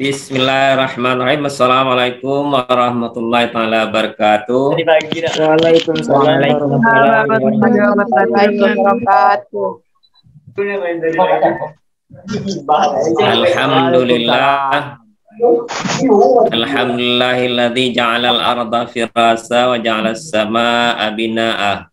Bismillahirrahmanirrahim. Assalamualaikum warahmatullahi taala wabarakatuh. Waalaikumsalam warahmatullahi wabarakatuh. Alhamdulillah. Alhamdulillahilladzi ja'alal arda firasa wa ja'alas samaa'a binaa'a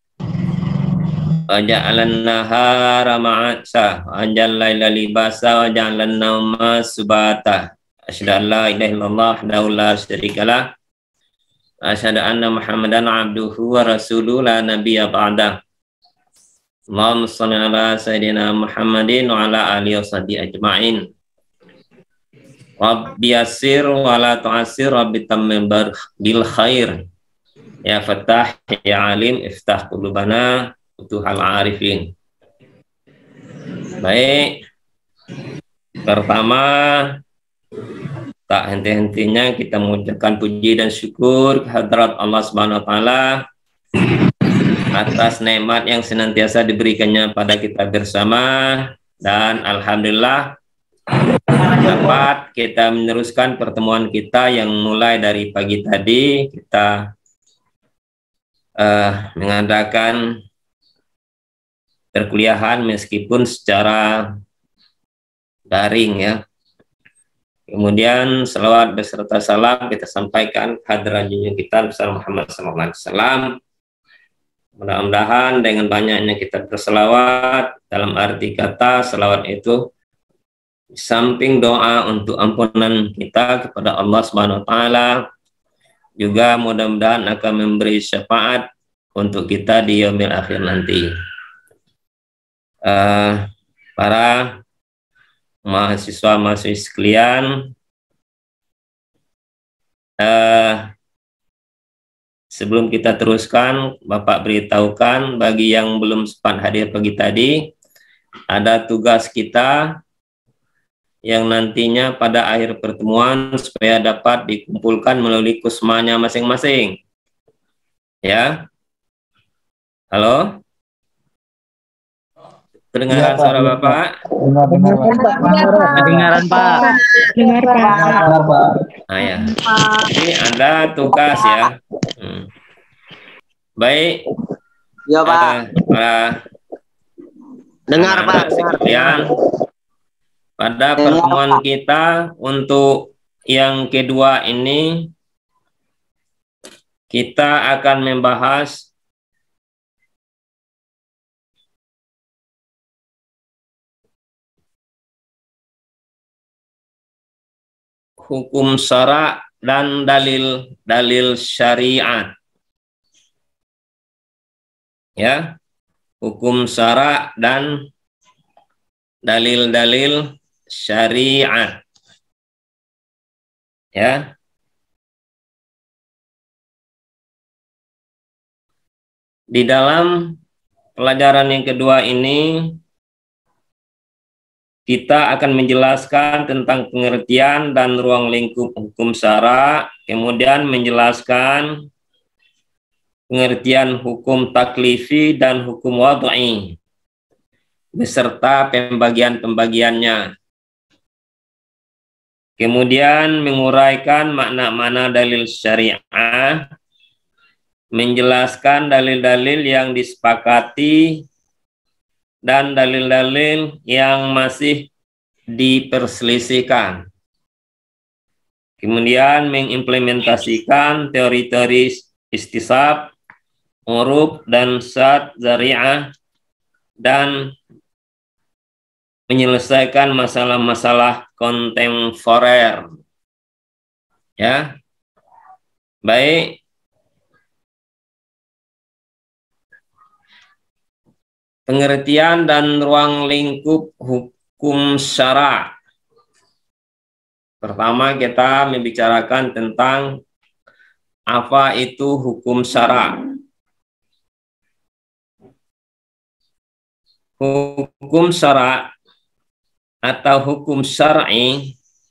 wa ja'alan nahara ma'asa wa anjal laila libasa wa ja'alan nauma subata. Asyhadu an la ilaha illallah wahdahu la syarikalah wa asyhadu anna Muhammadan abduhu wa rasuluhu la nabiyya ba'dah. Allahumma shalli ala sayyidina Muhammadin wa ala alihi washabihi ajma'in. Rabbi yassir wa la tu'assir, Rabbi tammim bil khair. Ya Fattah, ya Alim, iftah qulubana futuhal arifin. Baik. Pertama, tak henti-hentinya kita mengucapkan puji dan syukur kehadirat Allah Subhanahu wa taala atas nikmat yang senantiasa diberikannya pada kita bersama, dan alhamdulillah dapat kita meneruskan pertemuan kita yang mulai dari pagi tadi. Kita mengadakan perkuliahan meskipun secara daring ya. Kemudian selawat beserta salam kita sampaikan hadirat junjungan kita bersama Muhammad SAW. Mudah-mudahan dengan banyaknya kita berselawat, dalam arti kata selawat itu di samping doa untuk ampunan kita kepada Allah Subhanahu wa taala, juga mudah-mudahan akan memberi syafaat untuk kita di yaumil akhir nanti. Para mahasiswa-mahasiswi sekalian, sebelum kita teruskan, Bapak beritahukan bagi yang belum sempat hadir pagi tadi, ada tugas kita yang nantinya pada akhir pertemuan supaya dapat dikumpulkan melalui kusmanya masing-masing. Ya. Halo? Kedengaran suara Bapak? Kedengaran Pak. Nah, ya. Ini ada tugas ya. Baik. Ya Pak. Dengar Pak. Sekalian, pada pertemuan kita untuk yang kedua ini kita akan membahas hukum syara' dan dalil-dalil syariat. Ya, hukum syara' dan dalil-dalil syariat. Ya. Di dalam pelajaran yang kedua ini kita akan menjelaskan tentang pengertian dan ruang lingkup hukum syara', kemudian menjelaskan pengertian hukum taklifi dan hukum wad'i beserta pembagian-pembagiannya. Kemudian menguraikan makna-makna dalil syariah, menjelaskan dalil-dalil yang disepakati dan dalil-dalil yang masih diperselisihkan. Kemudian mengimplementasikan teori-teori istisab, urub, dan syad zari'ah, dan menyelesaikan masalah-masalah kontemporer. Ya. Baik. Pengertian dan ruang lingkup hukum syara'. Pertama kita membicarakan tentang apa itu hukum syara'. Hukum syara' atau hukum syar'i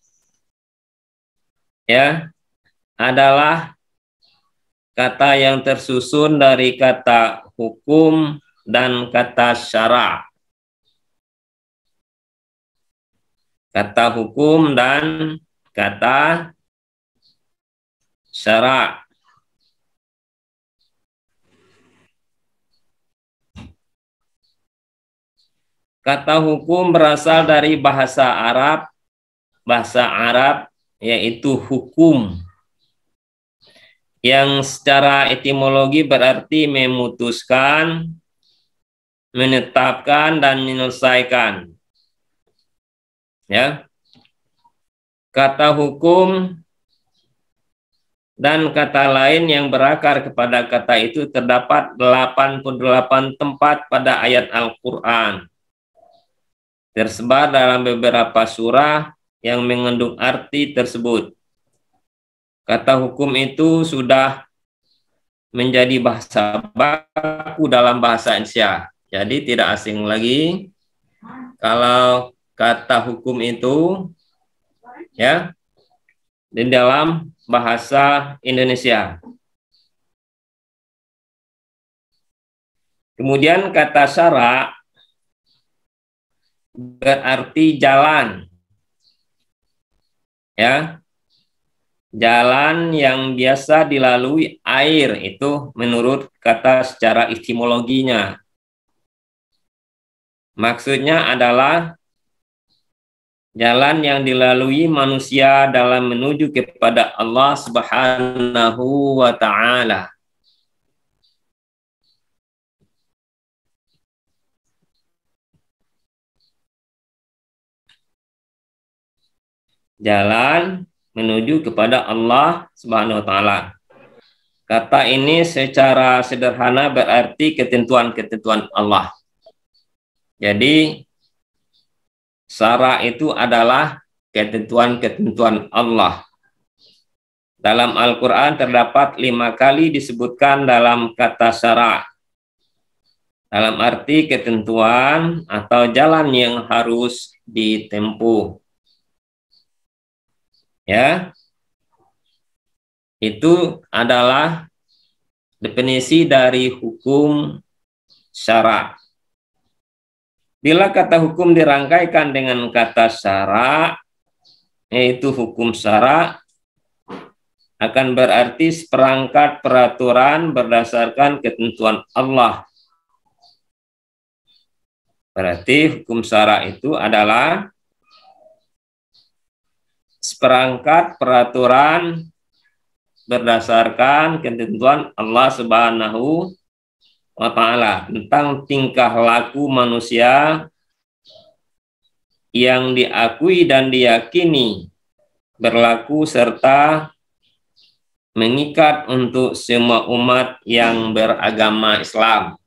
ya adalah kata yang tersusun dari kata hukum dan kata syara'. Kata hukum dan kata syara'. Kata hukum berasal dari bahasa Arab yaitu hukum, yang secara etimologi berarti memutuskan, menetapkan, dan menyelesaikan. Ya. Kata hukum dan kata lain yang berakar kepada kata itu terdapat 88 tempat pada ayat Al-Quran, tersebar dalam beberapa surah yang mengandung arti tersebut. Kata hukum itu sudah menjadi bahasa baku dalam bahasa Indonesia. Jadi tidak asing lagi kalau kata hukum itu ya di dalam bahasa Indonesia. Kemudian kata syara' berarti jalan. Ya. Jalan yang biasa dilalui air, itu menurut kata secara etimologinya. Maksudnya adalah jalan yang dilalui manusia dalam menuju kepada Allah Subhanahu wa ta'ala. Jalan menuju kepada Allah Subhanahu wa ta'ala. Kata ini secara sederhana berarti ketentuan-ketentuan Allah. Jadi syara' itu adalah ketentuan-ketentuan Allah. Dalam Al-Quran terdapat 5 kali disebutkan dalam kata syara', dalam arti ketentuan atau jalan yang harus ditempuh. Ya, itu adalah definisi dari hukum syara'. Bila kata hukum dirangkaikan dengan kata syara', yaitu hukum syara', akan berarti seperangkat peraturan berdasarkan ketentuan Allah. Berarti hukum syara' itu adalah seperangkat peraturan berdasarkan ketentuan Allah Subhanahu wa ta'ala tentang tingkah laku manusia yang diakui dan diyakini berlaku serta mengikat untuk semua umat yang beragama Islam.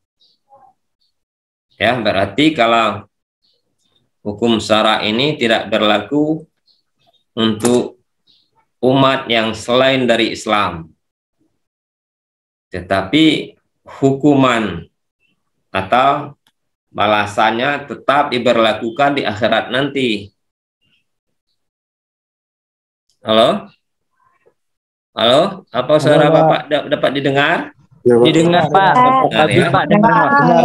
Ya, berarti kalau hukum syara' ini tidak berlaku untuk umat yang selain dari Islam, tetapi hukuman atau balasannya tetap diberlakukan di akhirat nanti. Halo? Halo? Apa suara Bapak dapat didengar? Didengar, Pak. Dengar, ya? Dengar,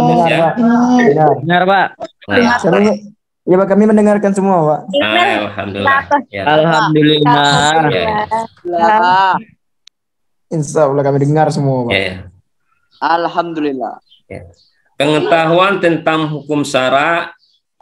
Pak. Nah, ya, Pak, kami mendengarkan semua, Pak. alhamdulillah. Ya. Alhamdulillah. Ya. Insya Allah kami dengar semua, Pak. Ya. Alhamdulillah. Ya. Pengetahuan tentang hukum syara'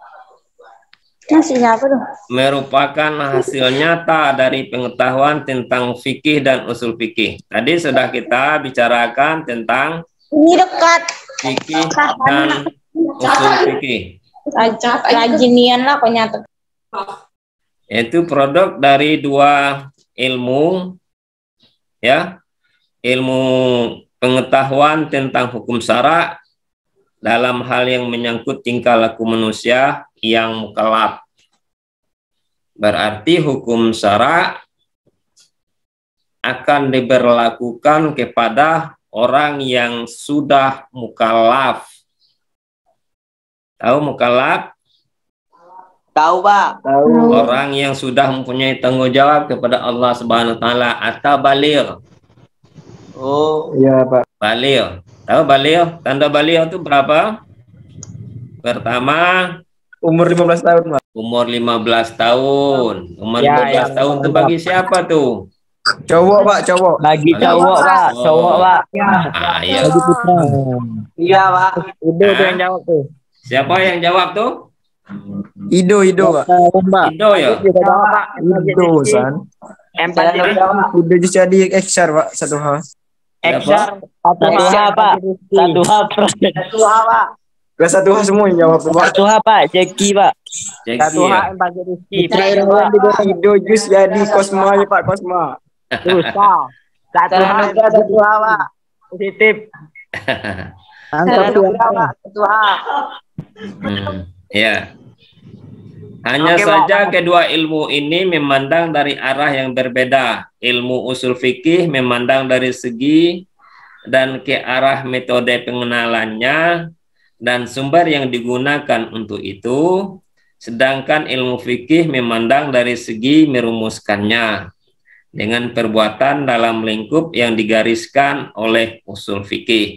merupakan hasil nyata dari pengetahuan tentang fikih dan usul fikih. Tadi sudah kita bicarakan tentang fikih dan usul fikih. Rajinian lah kok. Itu produk dari 2 ilmu, ya, ilmu pengetahuan tentang hukum syara' dalam hal yang menyangkut tingkah laku manusia yang mukallaf. Berarti hukum syara' akan diberlakukan kepada orang yang sudah mukallaf. Tahu mukallaf? Tahu, Pak. Tahu. Orang yang sudah mempunyai tanggung jawab kepada Allah Subhanahu wa ta'ala atau baligh. Oh, Iya, Pak. Baligh. Tahu baligh? Tanda baligh itu berapa? Pertama, Umur 15 tahun, Pak. Umur 15 tahun. Umur Ya, 15 ya, tahun itu bagi siapa tuh? Cowok, Pak, cowok. Bagi cowok, Pak. Cowok, Pak. Ah, iya. Bagi putra. Iya, Pak. Ido tuh yang jawab tuh. Siapa yang jawab tuh? Ido, Pak. Tahun, Pak. Ido ya? Juga jawab, Pak. Ido, San. Empati. Ido jadi XR, Pak, satu hal. Eksar. Satu H, Pak. Satu H, Pak. Tua, Pak. Kelas satu hal semua yang jawab, Pak. Satu H, Pak. Jeki, Pak. Jeki Satu H, ya? empati Rizky. Ido jus jadi Kosma ya, Pak, Kosma. Susah. Satu H, Satu H, Pak. positif. Satu H, Pak. Satu H. Ya. Hanya Oke, saja Pak. kedua ilmu ini memandang dari arah yang berbeda. Ilmu usul fikih memandang dari segi dan ke arah metode pengenalannya dan sumber yang digunakan untuk itu, sedangkan ilmu fikih memandang dari segi merumuskannya dengan perbuatan dalam lingkup yang digariskan oleh usul fikih.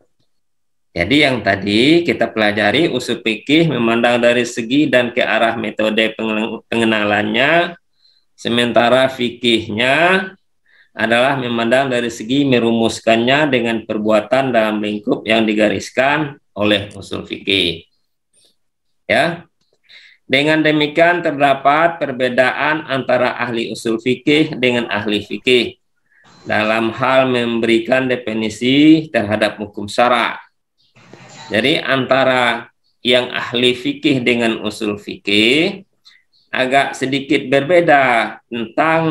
Jadi yang tadi kita pelajari usul fikih memandang dari segi dan ke arah metode pengenalannya, sementara fikihnya adalah memandang dari segi merumuskannya dengan perbuatan dalam lingkup yang digariskan oleh usul fikih. Ya. Dengan demikian terdapat perbedaan antara ahli usul fikih dengan ahli fikih dalam hal memberikan definisi terhadap hukum syara. Jadi antara yang ahli fikih dengan usul fikih agak sedikit berbeda tentang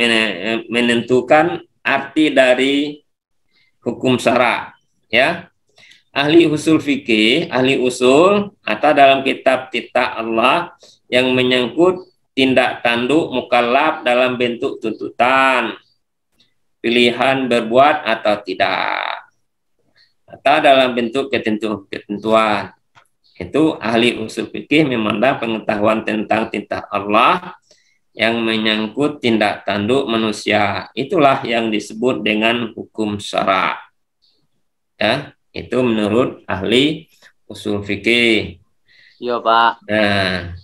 menentukan arti dari hukum syara, ya. Ahli usul fikih, ahli usul atau dalam kitab Allah yang menyangkut tindak tanduk mukallaf dalam bentuk tuntutan, pilihan berbuat atau tidak, atau dalam bentuk ketentuan. Itu ahli usul fikih memandang pengetahuan tentang titah Allah yang menyangkut tindak tanduk manusia. Itulah yang disebut dengan hukum syara. Ya, itu menurut ahli usul fikih. Iya, Pak. Nah,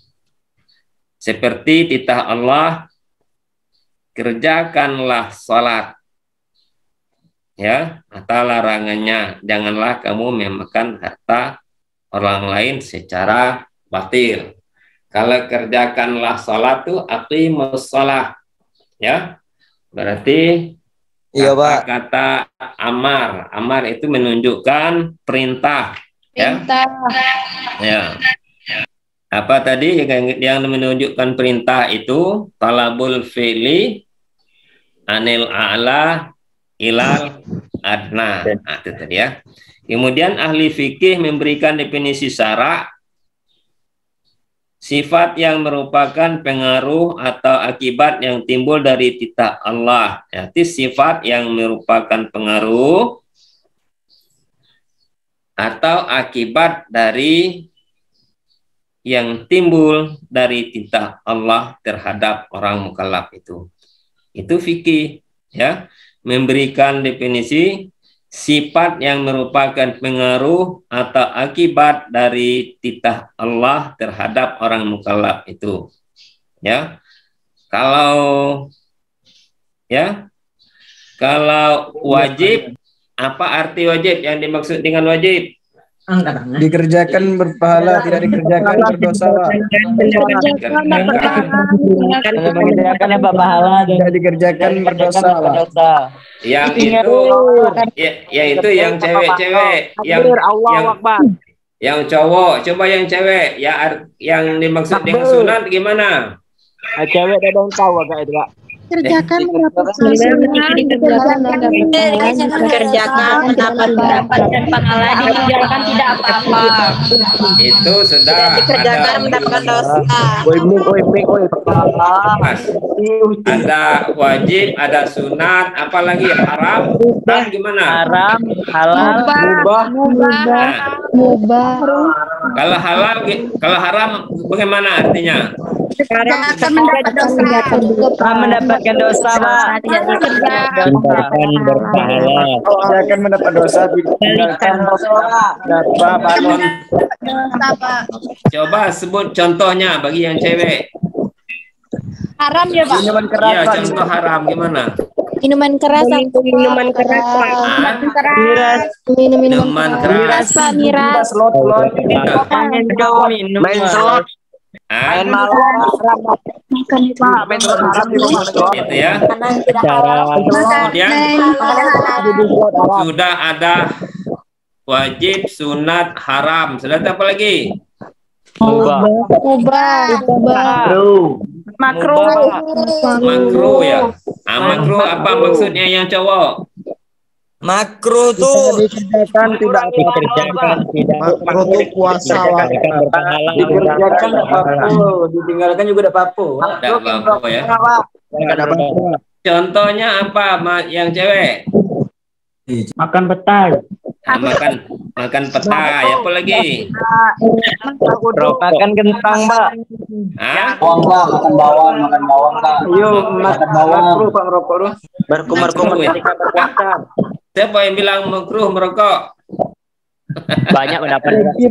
seperti titah Allah, kerjakanlah salat. Ya, atau larangannya, janganlah kamu memakan harta orang lain secara batil. Kalau kerjakanlah salat itu aqimus shalah, ya, berarti Iya, Pak. kata amar itu menunjukkan perintah, ya. Perintah. Ya. Apa tadi yang menunjukkan perintah itu? Talabul fi'li anil a'la ilal adna. Nah, itu tadi ya. Kemudian ahli fikih memberikan definisi syara, sifat yang merupakan pengaruh atau akibat yang timbul dari titah Allah. Yaitu sifat yang merupakan pengaruh atau akibat dari yang timbul dari titah Allah terhadap orang mukallaf itu. Itu fikih, ya, memberikan definisi sifat yang merupakan pengaruh atau akibat dari titah Allah terhadap orang mukallaf itu. Ya. Kalau wajib, apa arti wajib? Yang dimaksud dengan wajib? Dikerjakan berpahala, tidak dikerjakan berdosa, Pak. Mengerjakan yang berpahala, Tidak dikerjakan berdosa, Pak. Yang itu, ya itu yang cewek-cewek, yang cowok. Coba yang cewek, ya yang dimaksud dengan sunat gimana? Cewek dan tahu agak itu, Pak. Kerjakan mendapatkan pahala, dikerjakan tidak apa-apa. Itu sudah Dikerjakan mendapatkan dosa. ada wajib, ada sunat, apalagi haram, dan gimana? Haram, halal, Nah, kalau haram bagaimana artinya? Sekarang akan mendapatkan dosa, Pak. tidak bekerja. Tinggalkan berpahala. Saya akan mendapat dosa ditinggalkan dapat balon. Coba sebut contohnya bagi yang cewek. Haram ya, Pak. Minuman keras, Iya, Pak. contoh haram gimana? Minuman keras, Minuman keras, Pak. Ah, Minuman minuman keras. Pak, miras. Slot. Main cowok minum. Main slot. Ah, Main malam. Main slot haram di rumah. itu ya. Cara Kemudian sudah ada wajib, sunat, haram. Sudah ada apa lagi? ubah. Makruh. Makruh ya. Ah, makruh apa maksudnya yang cowok? Makruh tuh Dikerjakan tidak dikerjakan tidak Makruh tuh puasa, Wak. berpahala. Dikerjakan tidak apa-apa, ditinggalkan juga tidak apa-apa. Tidak apa-apa ya. Tidak apa-apa. Contohnya apa yang cewek? Makan petai. Ah, makan petai. Apa lagi? Makan kentang, Pak. Ah, Makan bawang, Pak. Ayo, makan bawang. Makruh, Pak, merokok tuh. Berkumur-kumur Makruh, ya? ketika berpuasa. Siapa yang bilang makruh merokok? Banyak mendapat.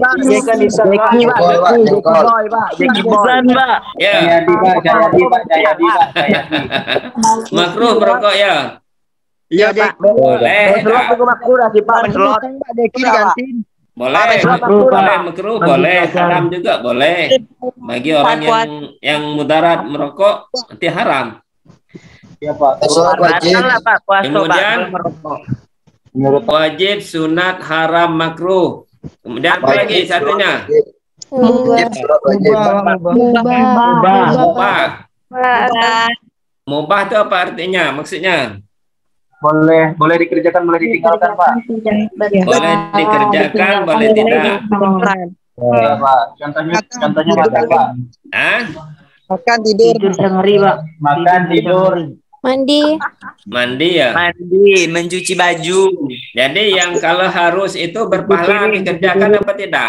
Bukan, Pak. Ya, Jayadi, Pak. makruh merokok ya. Iya, Pak. Boleh. tak? Slot. Boleh. Makruh boleh. Haram juga boleh. Bagi orang yang mudarat merokok nanti haram. Iya, Pak. Pak. Puasa, Kemudian Menurut wajib, sunat, haram, makruh. Kemudian apa lagi satunya? Mubah. Mubah itu apa artinya? Maksudnya? boleh dikerjakan, boleh ditinggalkan, Pak. Boleh dikerjakan, boleh tidak. Iya, Pak. Contohnya makan, Pak. Ah? Makan tidur sehari, Pak. Makan tidur. Mandi ya. Mandi, mencuci baju. Jadi yang kalau harus itu berpahala dikerjakan apa tidak?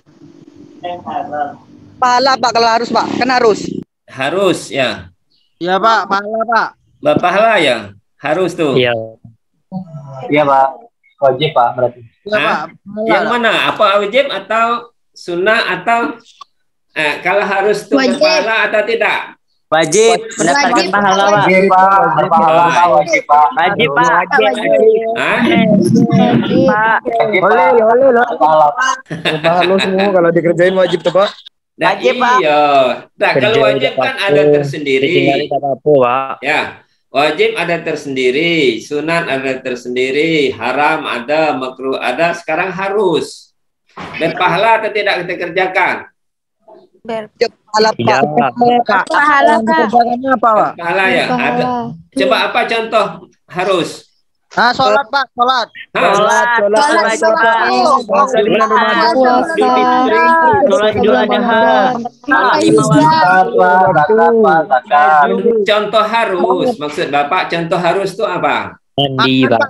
Pahala, Pak, kalau harus, Pak. Kan harus. Harus ya. Iya, Pak. Pahala, Pak. Berpahala ya. Harus tuh. Iya. Iya, Pak. Wajib, Pak, berarti. Iya, Hah? Yang mana? Apa wajib atau sunnah atau kalau harus itu berpahala atau tidak? Wajib mendapatkan pahala, Pak. Wajib, Pak. Berpahala, Pak. Wajib, Pak. Wajib, Pak. Hah? Pak. Boleh. Berpahala, Pak. Berpahala semua kalau dikerjain wajib tuh, Pak. Nah, Wajib, Pak. iya. Nah, kalau wajib kan ada tersendiri. Pak. Ya. Wajib ada tersendiri, sunat ada tersendiri, haram ada, makruh ada, sekarang harus. Berpahala atau tidak kita kerjakan? Pahala, Iya, Pak. Pahala, Pak. Kerjaannya apa, Pak? Berpahala ya. Ada. Coba apa contoh harus? Sholat, Pak. Sholat. Hah? Sholat wajib, Pak. Sholat Idul Adha. Sholat lima waktu. Contoh harus, maksud Bapak contoh harus itu apa? Mandi, Pak.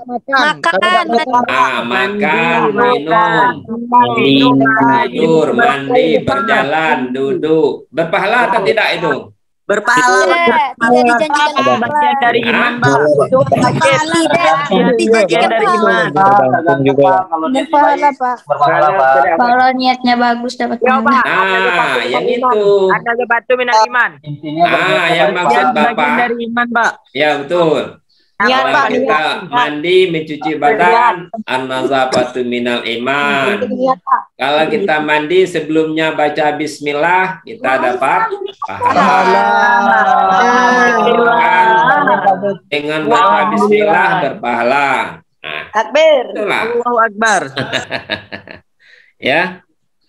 Makan, minum, tidur, mandi, berjalan, duduk. Berpahala atau tidak itu? Berpahala. Bagian dari iman, Pak. Bagian dari iman. Berpahala, Pak. Kalau niatnya bagus dapat pahala. Yang itu. Ada batu minal iman. Yang maksud Bagian Bapak. dari iman, Pak. Ya, betul. Kalau kita mandi, mencuci badan, an-nazafatu minal iman. Kalau kita mandi sebelumnya baca bismillah, kita dapat pahala. Dengan baca bismillah berpahala. Nah, Takbir. itulah. Allahu Akbar. Ya.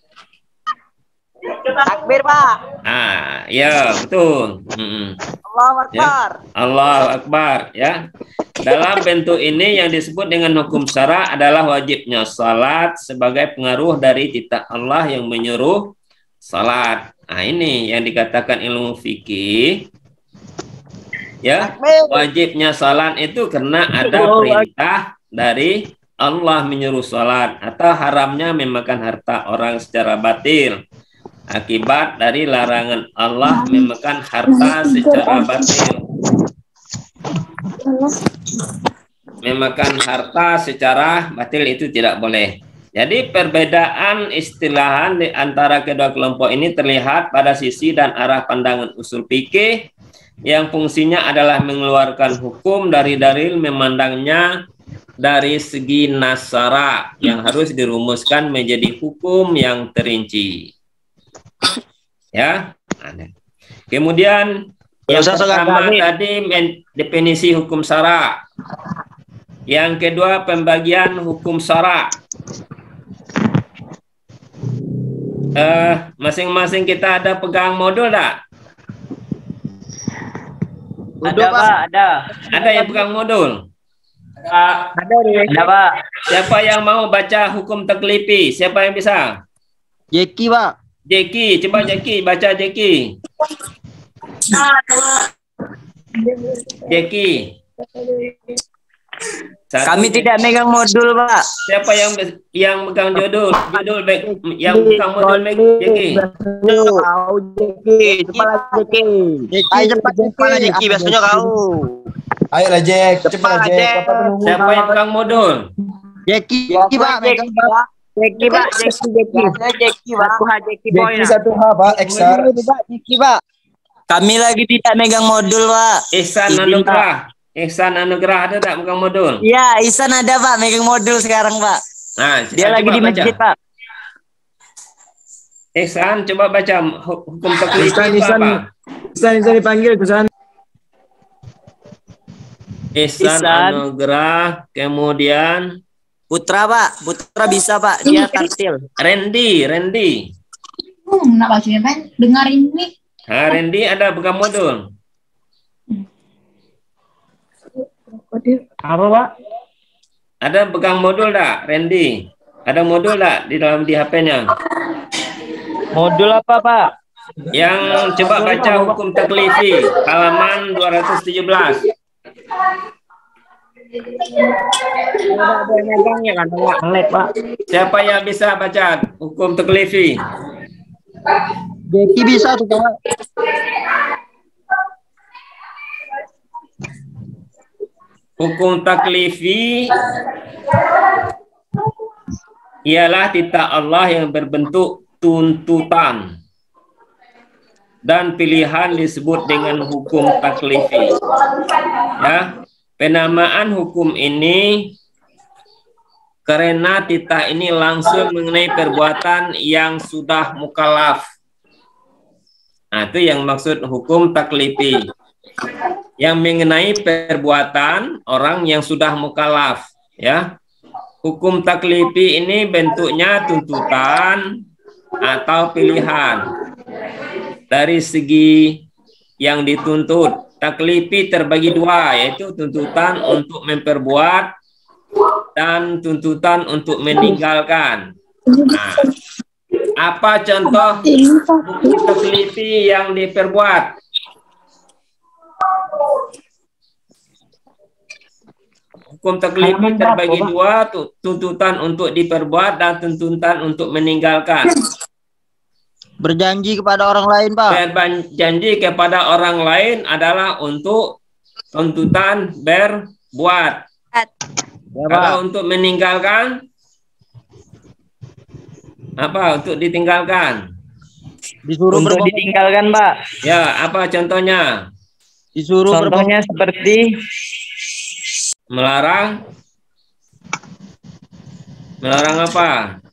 Takbir, Pak. Ya, betul. Allahu Akbar. Allahu Akbar, ya. Dalam bentuk ini yang disebut dengan hukum syara adalah wajibnya salat sebagai pengaruh dari titah Allah yang menyuruh salat. Nah, ini yang dikatakan ilmu fikih. Ya, wajibnya salat itu karena ada perintah dari Allah menyuruh salat atau haramnya memakan harta orang secara batil. Akibat dari larangan Allah memakan harta secara batil. Memakan harta secara batil itu tidak boleh. Jadi perbedaan istilahan di antara kedua kelompok ini terlihat pada sisi dan arah pandangan usul fikih yang fungsinya adalah mengeluarkan hukum dari dalil, memandangnya dari segi nasara yang harus dirumuskan menjadi hukum yang terinci. Ya. Kemudian yang pertama tadi definisi hukum syara. Yang kedua pembagian hukum syara. Masing-masing kita ada pegang modul tak? Ada Pak, ada. Ada yang pegang modul? Ada Pak. Siapa yang mau baca hukum taklifi? Siapa yang bisa? Jeki, Pak. Jeki, coba Jeki, baca Jeki. Jeki. Kami tidak megang modul, Pak. Siapa yang megang judul yang megang modul Jeki? Kau Jeki, cepatlah Jeki. Ayo cepat Jeki, biasanya kau. Ayolah Jack, cepatlah Jack. Siapa yang pegang modul? Jeki, Pak, megang Pak. Jeki, Pak. Jeki, Pak. Jeki boy. Jeki 1H Pak, Eksar. Jeki, Pak. Kami lagi tidak megang modul, Pak. Ihsan Anugrah. Ihsan Anugrah ada tak megang modul? Iya, Ihsan ada, Pak, megang modul sekarang, Pak. Nah, dia lagi di masjid, Pak. Ihsan, coba baca hukum taklifi apa? Ihsan dipanggil, Ihsan. Ihsan Anugrah, kemudian Putra, Pak. Putra bisa, Pak. Dia tartil. Randy. Nak bacanya kan? Dengarin nih. Randy ada pegang modul. Apa, Pak? Ada pegang modul tak, Randy? Ada modul tak di dalam di HP-nya? Modul apa, Pak? Yang coba baca hukum taklifi halaman 217. Ada megangnya kan, Pak. Siapa yang bisa baca hukum taklifi? Jeki bisa tuh, Pak. Hukum taklifi ialah titah Allah yang berbentuk tuntutan dan pilihan disebut dengan hukum taklifi. Ya, penamaan hukum ini karena titah ini langsung mengenai perbuatan yang sudah mukallaf. Nah, itu yang maksud hukum taklifi. Yang mengenai perbuatan orang yang sudah mukallaf, ya. Hukum taklifi ini bentuknya tuntutan atau pilihan. Dari segi yang dituntut, taklifi terbagi dua, yaitu tuntutan untuk memperbuat dan tuntutan untuk meninggalkan. Nah, apa contoh hukum taklifi yang diperbuat? Hukum taklifi terbagi dua, tuntutan untuk diperbuat dan tuntutan untuk meninggalkan. Berjanji kepada orang lain, Pak. Berjanji kepada orang lain adalah untuk tuntutan berbuat. Ya, Kalau untuk meninggalkan, apa untuk ditinggalkan? Disuruh Untuk ditinggalkan, Pak. Ya, apa contohnya? Disuruh Contohnya seperti Melarang? Melarang apa?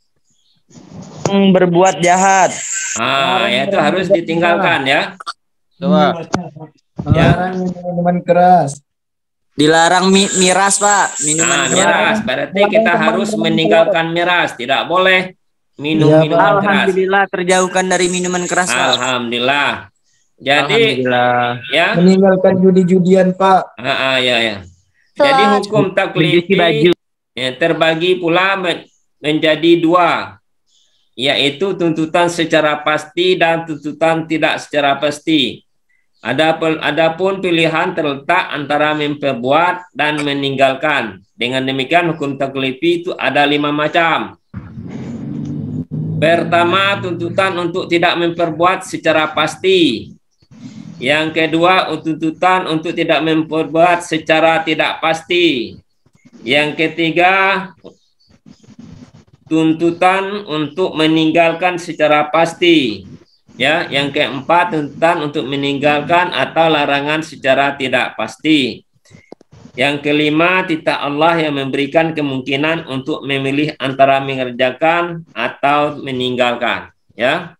Berbuat jahat. Ya itu harus ditinggalkan ya. Coba. Ya. Minuman keras. Dilarang miras, Pak. Minuman Miras. Berarti kita harus meninggalkan miras. Tidak boleh minum minuman keras. Alhamdulillah terjauhkan dari minuman keras, Pak. Alhamdulillah. Jadi ya meninggalkan judi-judian, Pak. Ya. Jadi hukum taklifi terbagi pula menjadi dua, yaitu tuntutan secara pasti dan tuntutan tidak secara pasti. Adapun pilihan terletak antara memperbuat dan meninggalkan. Dengan demikian hukum taklifi itu ada 5 macam. Pertama, tuntutan untuk tidak memperbuat secara pasti. Yang kedua, tuntutan untuk tidak memperbuat secara tidak pasti. Yang ketiga, tuntutan untuk meninggalkan secara pasti. Ya, yang keempat, tuntutan untuk meninggalkan atau larangan secara tidak pasti. Yang kelima, titah Allah yang memberikan kemungkinan untuk memilih antara mengerjakan atau meninggalkan. Ya.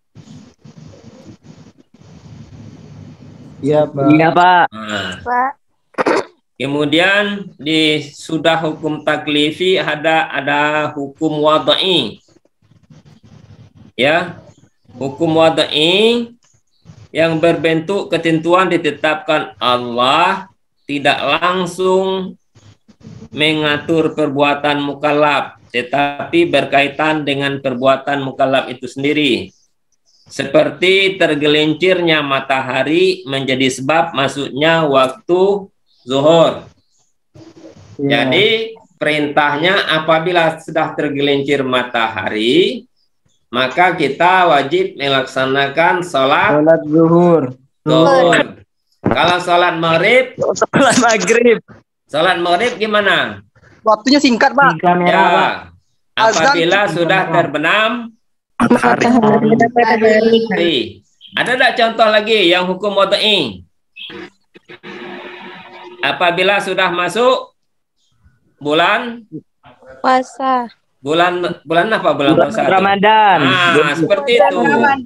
Iya, Pak. Iya, Pak. Nah, Pak. kemudian di sudah hukum taklifi ada hukum wadai. Ya. Hukum wadai yang berbentuk ketentuan ditetapkan Allah, tidak langsung mengatur perbuatan mukallaf, tetapi berkaitan dengan perbuatan mukallaf itu sendiri. Seperti tergelincirnya matahari menjadi sebab masuknya waktu zuhur. Iya. Jadi perintahnya apabila sudah tergelincir matahari, maka kita wajib melaksanakan sholat Sholat zuhur. zuhur. Kalau sholat maghrib, Sholat maghrib. sholat maghrib gimana? Waktunya singkat, Pak. Ya, apabila sudah terbenam matahari. Ada tak contoh lagi yang hukum wadai? Apabila sudah masuk bulan Puasa. bulan apa bulan puasa? Ramadan. Seperti itu.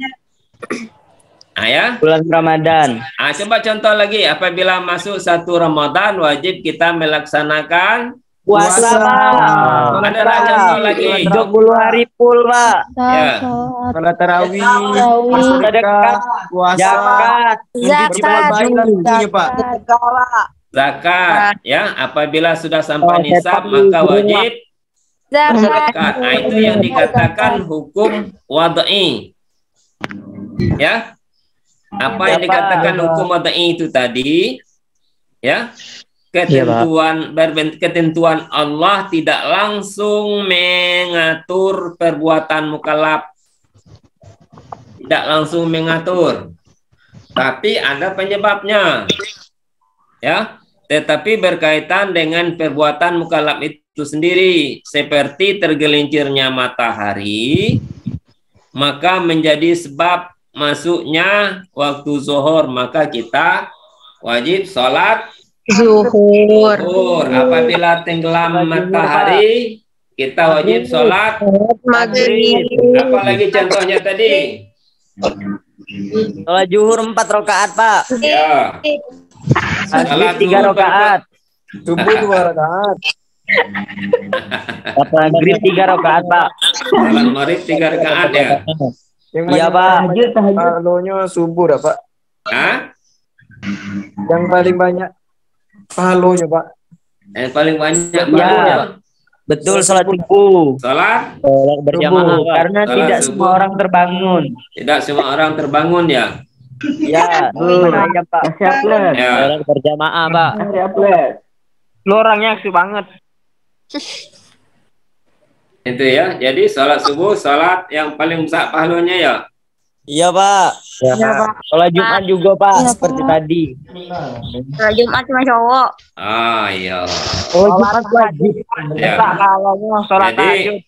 Ya. Bulan Ramadan. Coba contoh lagi, apabila masuk 1 Ramadan wajib kita melaksanakan Puasa, Pak. Ada tak contoh lagi? 20 hari full, Pak. Ya. Sholat tarawih. Sedekah, Puasa. zakat, Berbuat baik dan hukumnya, Pak. Zakat, ya. Apabila sudah sampai nisab maka wajib zakat. Nah, itu yang dikatakan hukum wadai. Ya. Apa yang dikatakan hukum wadai itu tadi? Ya. Ketentuan Allah tidak langsung mengatur perbuatan mukallaf. Tidak langsung mengatur. Tapi ada penyebabnya. Ya, tetapi berkaitan dengan perbuatan mukallaf itu sendiri, seperti tergelincirnya matahari, maka menjadi sebab masuknya waktu zuhur, maka kita wajib sholat zuhur. Apabila tenggelam matahari, kita wajib sholat Maghrib. Apalagi contohnya tadi? Sholat zuhur 4 rakaat, Pak. Ya. Maghrib 3 rakaat. Subuh 2 rakaat. Maghrib 3 rakaat, Pak. Sholat maghrib 3 rakaat ya. Yang Iya, Pak. pahalanya subuh, Pak. Hah? Yang paling banyak pahalanya, Pak. Yang paling banyak Ya. pahalanya. Betul, sholat subuh. Sholat Sholat berjamaah, Pak. Karena Sholat tidak subuh. semua orang terbangun. tidak semua orang terbangun ya. Ya, makanya, Pak. Ya. Sholat berjamaah, Pak. Lu orangnya aksi banget. Itu ya. Jadi sholat subuh sholat yang paling besar pahalanya ya. Iya, Pak. Sholat Jumat juga, Pak. Iya, Seperti Pak. tadi. Kalau Jumat cuma cowok. Iya. Sholat Jumat wajib. Ya. Kalau sholat Jadi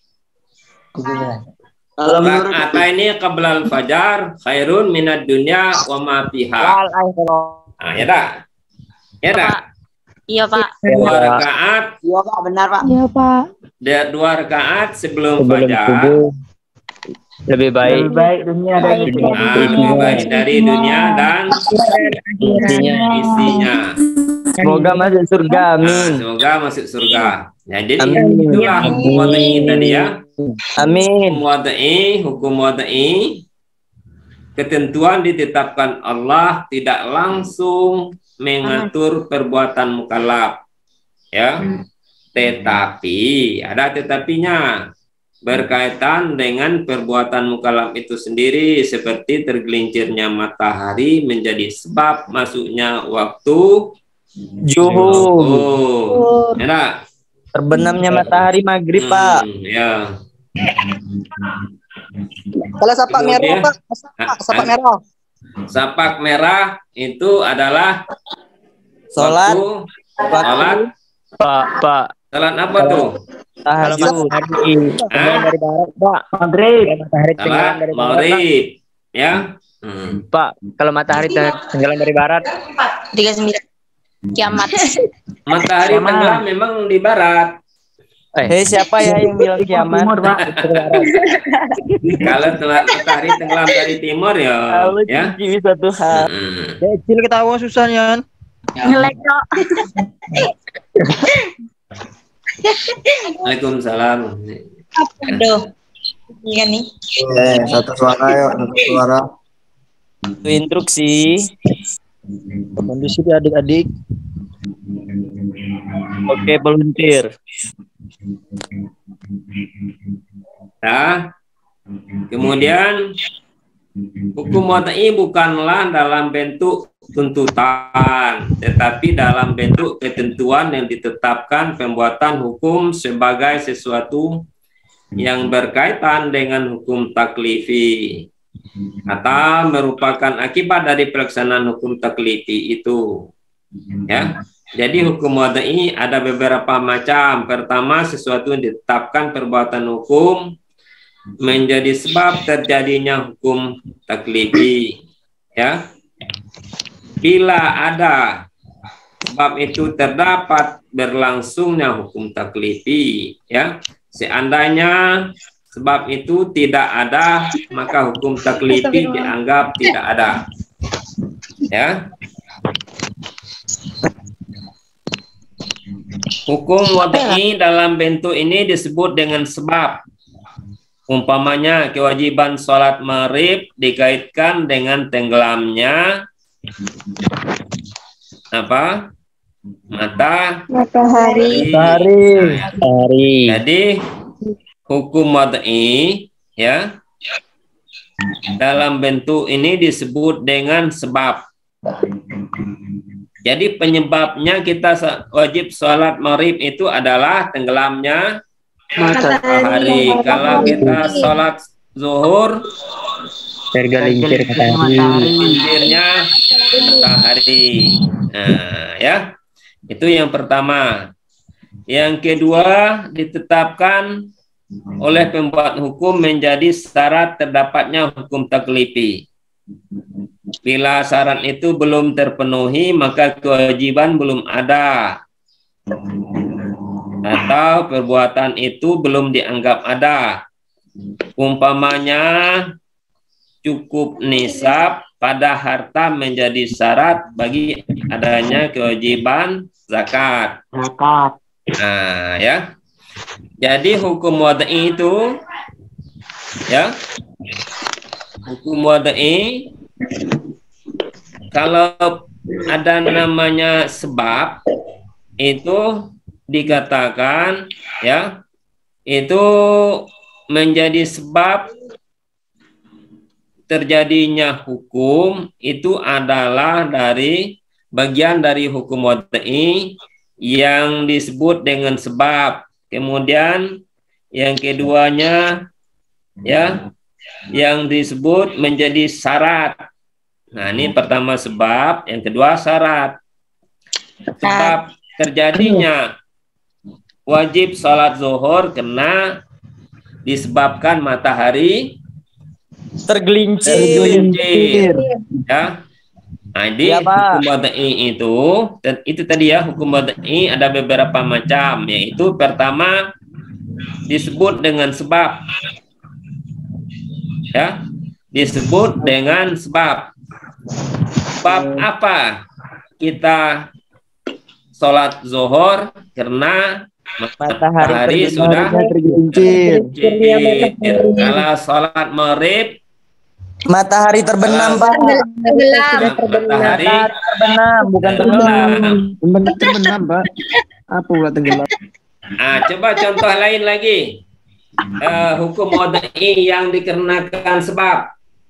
rakaat ini qablal fajar khairun minad dunya wa ma fiha. Ya dah. Ya dah. Iya, Pak. 2 rakaat, Iya, Pak, benar, Pak. Iya, Pak. 2 rakaat sebelum Sebelum fajar. subuh. Lebih baik. dunia dari Lebih baik dari dunia dan isinya. Semoga masuk surga. Amin. Semoga masuk surga. Ya, jadi Amin. itulah hukum wadai tadi ya. Amin. Hukum wadai, ketentuan ditetapkan Allah tidak langsung mengatur perbuatan mukallaf. Ya. Tetapi ada tetapinya. Berkaitan dengan perbuatan mukallaf itu sendiri, seperti tergelincirnya matahari menjadi sebab masuknya waktu Zuhur. zuhur. Ya, Terbenamnya matahari maghrib, Pak. ya. Kalau sapak merah Kemudian, Pak, sapak merah. Sapak merah itu adalah Sholat. sholat. Pak. Salat apa tuh? Tahajud. Hah? Dari barat, Pak. Maghrib. Matahari tenggelam Salat dari barat, Pak. maghrib. Ya. Pak, kalau matahari tenggelam dari barat. 39. Kiamat. Matahari Kiamat. tenggelam memang di barat. Hei, siapa ya yang bilang kiamat? Kalau matahari tenggelam dari timur ya, ya. Bisa Tuhan. Kecil ketawa susahnya. Ngelek, Cok. Waalaikumsalam. Aduh. Ini kan nih. Satu suara yuk, satu suara. Itu instruksi. Kondisi adik-adik. Oke, volunteer. Nah, kemudian hukum wad'i bukanlah dalam bentuk tuntutan, tetapi dalam bentuk ketentuan yang ditetapkan pembuatan hukum sebagai sesuatu yang berkaitan dengan hukum taklifi atau merupakan akibat dari pelaksanaan hukum taklifi itu. Ya. Jadi hukum wad'i ada beberapa macam. Pertama, sesuatu yang ditetapkan perbuatan hukum menjadi sebab terjadinya hukum taklifi. Ya. Bila ada sebab itu terdapat berlangsungnya hukum taklifi, ya. Seandainya sebab itu tidak ada, maka hukum taklifi dianggap tidak ada. Ya. Hukum wad'i dalam bentuk ini disebut dengan sebab. Umpamanya kewajiban sholat maghrib dikaitkan dengan tenggelamnya apa? Matahari. Jadi hukum wad'i ya dalam bentuk ini disebut dengan sebab. Jadi penyebabnya kita wajib sholat maghrib itu adalah tenggelamnya matahari. Kalau kita sholat zuhur Tergelincir matahari. gelincirnya matahari. Nah, ya. Itu yang pertama. Yang kedua, ditetapkan oleh pembuat hukum menjadi syarat terdapatnya hukum taklifi. Bila syarat itu belum terpenuhi, maka kewajiban belum ada. Atau perbuatan itu belum dianggap ada. Umpamanya cukup nisab pada harta menjadi syarat bagi adanya kewajiban zakat. Nah, ya. Jadi hukum wad'i itu ya. Hukum wad'i kalau ada namanya sebab itu dikatakan ya itu menjadi sebab terjadinya hukum itu adalah dari bagian dari hukum wad'i yang disebut dengan sebab. Kemudian yang keduanya ya yang disebut menjadi syarat. Nah, ini pertama sebab, yang kedua syarat. Sebab terjadinya wajib sholat zuhur karena disebabkan matahari tergelincir. Ya. Nah, di hukum wad'i itu tadi ya, hukum wad'i ada beberapa macam, yaitu pertama disebut dengan sebab. Ya, disebut dengan sebab. Sebab apa kita sholat zuhur? Karena matahari sudah tergelincir. Kalau sholat maghrib Matahari terbenam, Pak. matahari Terbenam, bukan terbenam. Terbenam, Pak. Apa pula tenggelam? Coba contoh lain lagi. Hukum wad'i yang dikarenakan sebab.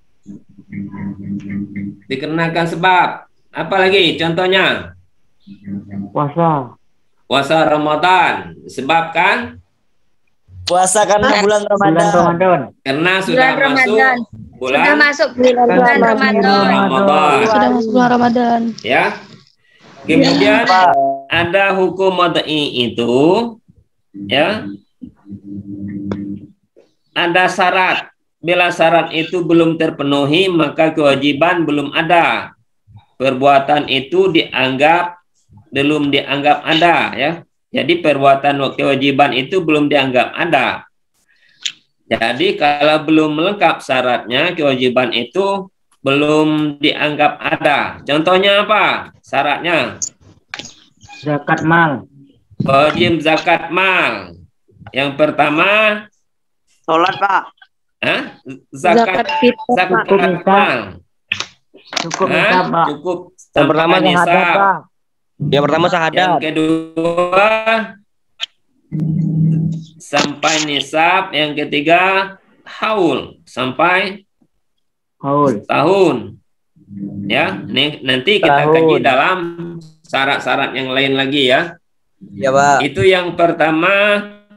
Dikarenakan sebab. Apa lagi contohnya? Puasa. Puasa Ramadan disebabkan Puasa karena bulan Bulan Ramadan. Ramadan. Karena sudah Bulan Ramadan. masuk bulan Sudah masuk bulan Ramadan. Ramadan. Sudah masuk bulan Ramadan. Ya. Kemudian ada hukum wad'i itu, ya. Ada syarat. Bila syarat itu belum terpenuhi, maka kewajiban belum ada. Perbuatan itu belum dianggap ada, ya. Jadi perbuatan kewajiban itu belum dianggap ada. Jadi kalau belum lengkap syaratnya, kewajiban itu belum dianggap ada. Contohnya apa? Syaratnya Zakat mal. wajib zakat mal. Yang pertama, Sholat, Pak. zakat mal. Cukup nisab, Pak. Cukup Yang pertama sampai syahadat, nisab. Pak. Yang pertama Yang syahadat. kedua sampai nisab. Yang ketiga haul sampai Haul. tahun. Ya, nanti kita Tahun. kaji dalam syarat-syarat yang lain lagi ya. Ya, Pak. Itu yang pertama,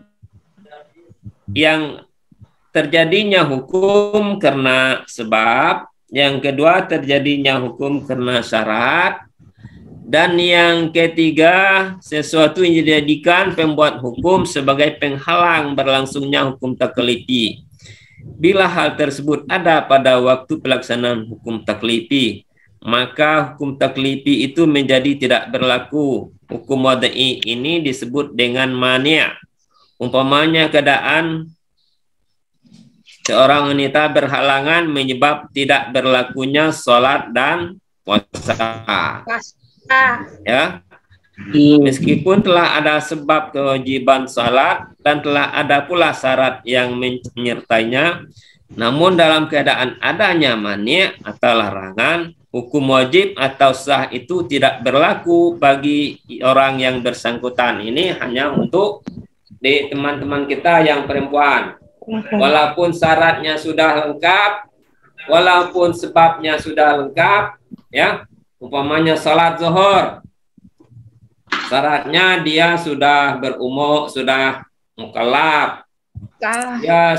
yang terjadinya hukum karena sebab, yang kedua terjadinya hukum karena syarat, dan yang ketiga sesuatu yang dijadikan pembuat hukum sebagai penghalang berlangsungnya hukum taklifi. Bila hal tersebut ada pada waktu pelaksanaan hukum taklifi, maka hukum taklifi itu menjadi tidak berlaku. Hukum wad'i ini disebut dengan mani'. Umpamanya keadaan seorang wanita berhalangan menyebab tidak berlakunya sholat dan puasa. Ya, meskipun telah ada sebab kewajiban sholat dan telah ada pula syarat yang menyertainya, namun dalam keadaan adanya mani' atau larangan, hukum wajib atau sah itu tidak berlaku bagi orang yang bersangkutan. Ini hanya untuk di teman-teman kita yang perempuan. Walaupun syaratnya sudah lengkap, walaupun sebabnya sudah lengkap, ya, umpamanya salat zuhur, syaratnya dia sudah berumur, sudah mukallaf, ya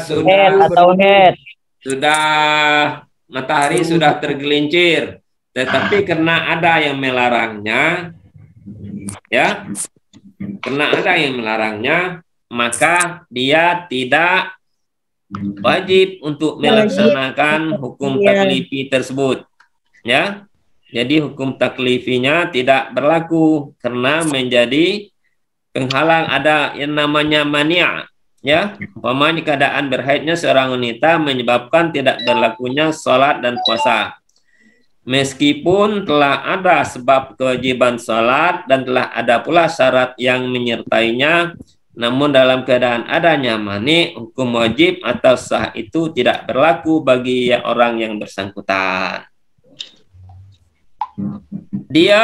sudah matahari sudah tergelincir, tetapi karena ada yang melarangnya, ya, karena ada yang melarangnya, maka dia tidak wajib untuk melaksanakan hukum taklifi tersebut, ya. Jadi hukum taklifinya tidak berlaku karena menjadi penghalang, ada yang namanya mani', ya. Umpamanya keadaan berhaidnya seorang wanita menyebabkan tidak berlakunya sholat dan puasa. Meskipun telah ada sebab kewajiban sholat dan telah ada pula syarat yang menyertainya, namun dalam keadaan adanya mani', hukum wajib atau sah itu tidak berlaku bagi orang yang bersangkutan. Dia,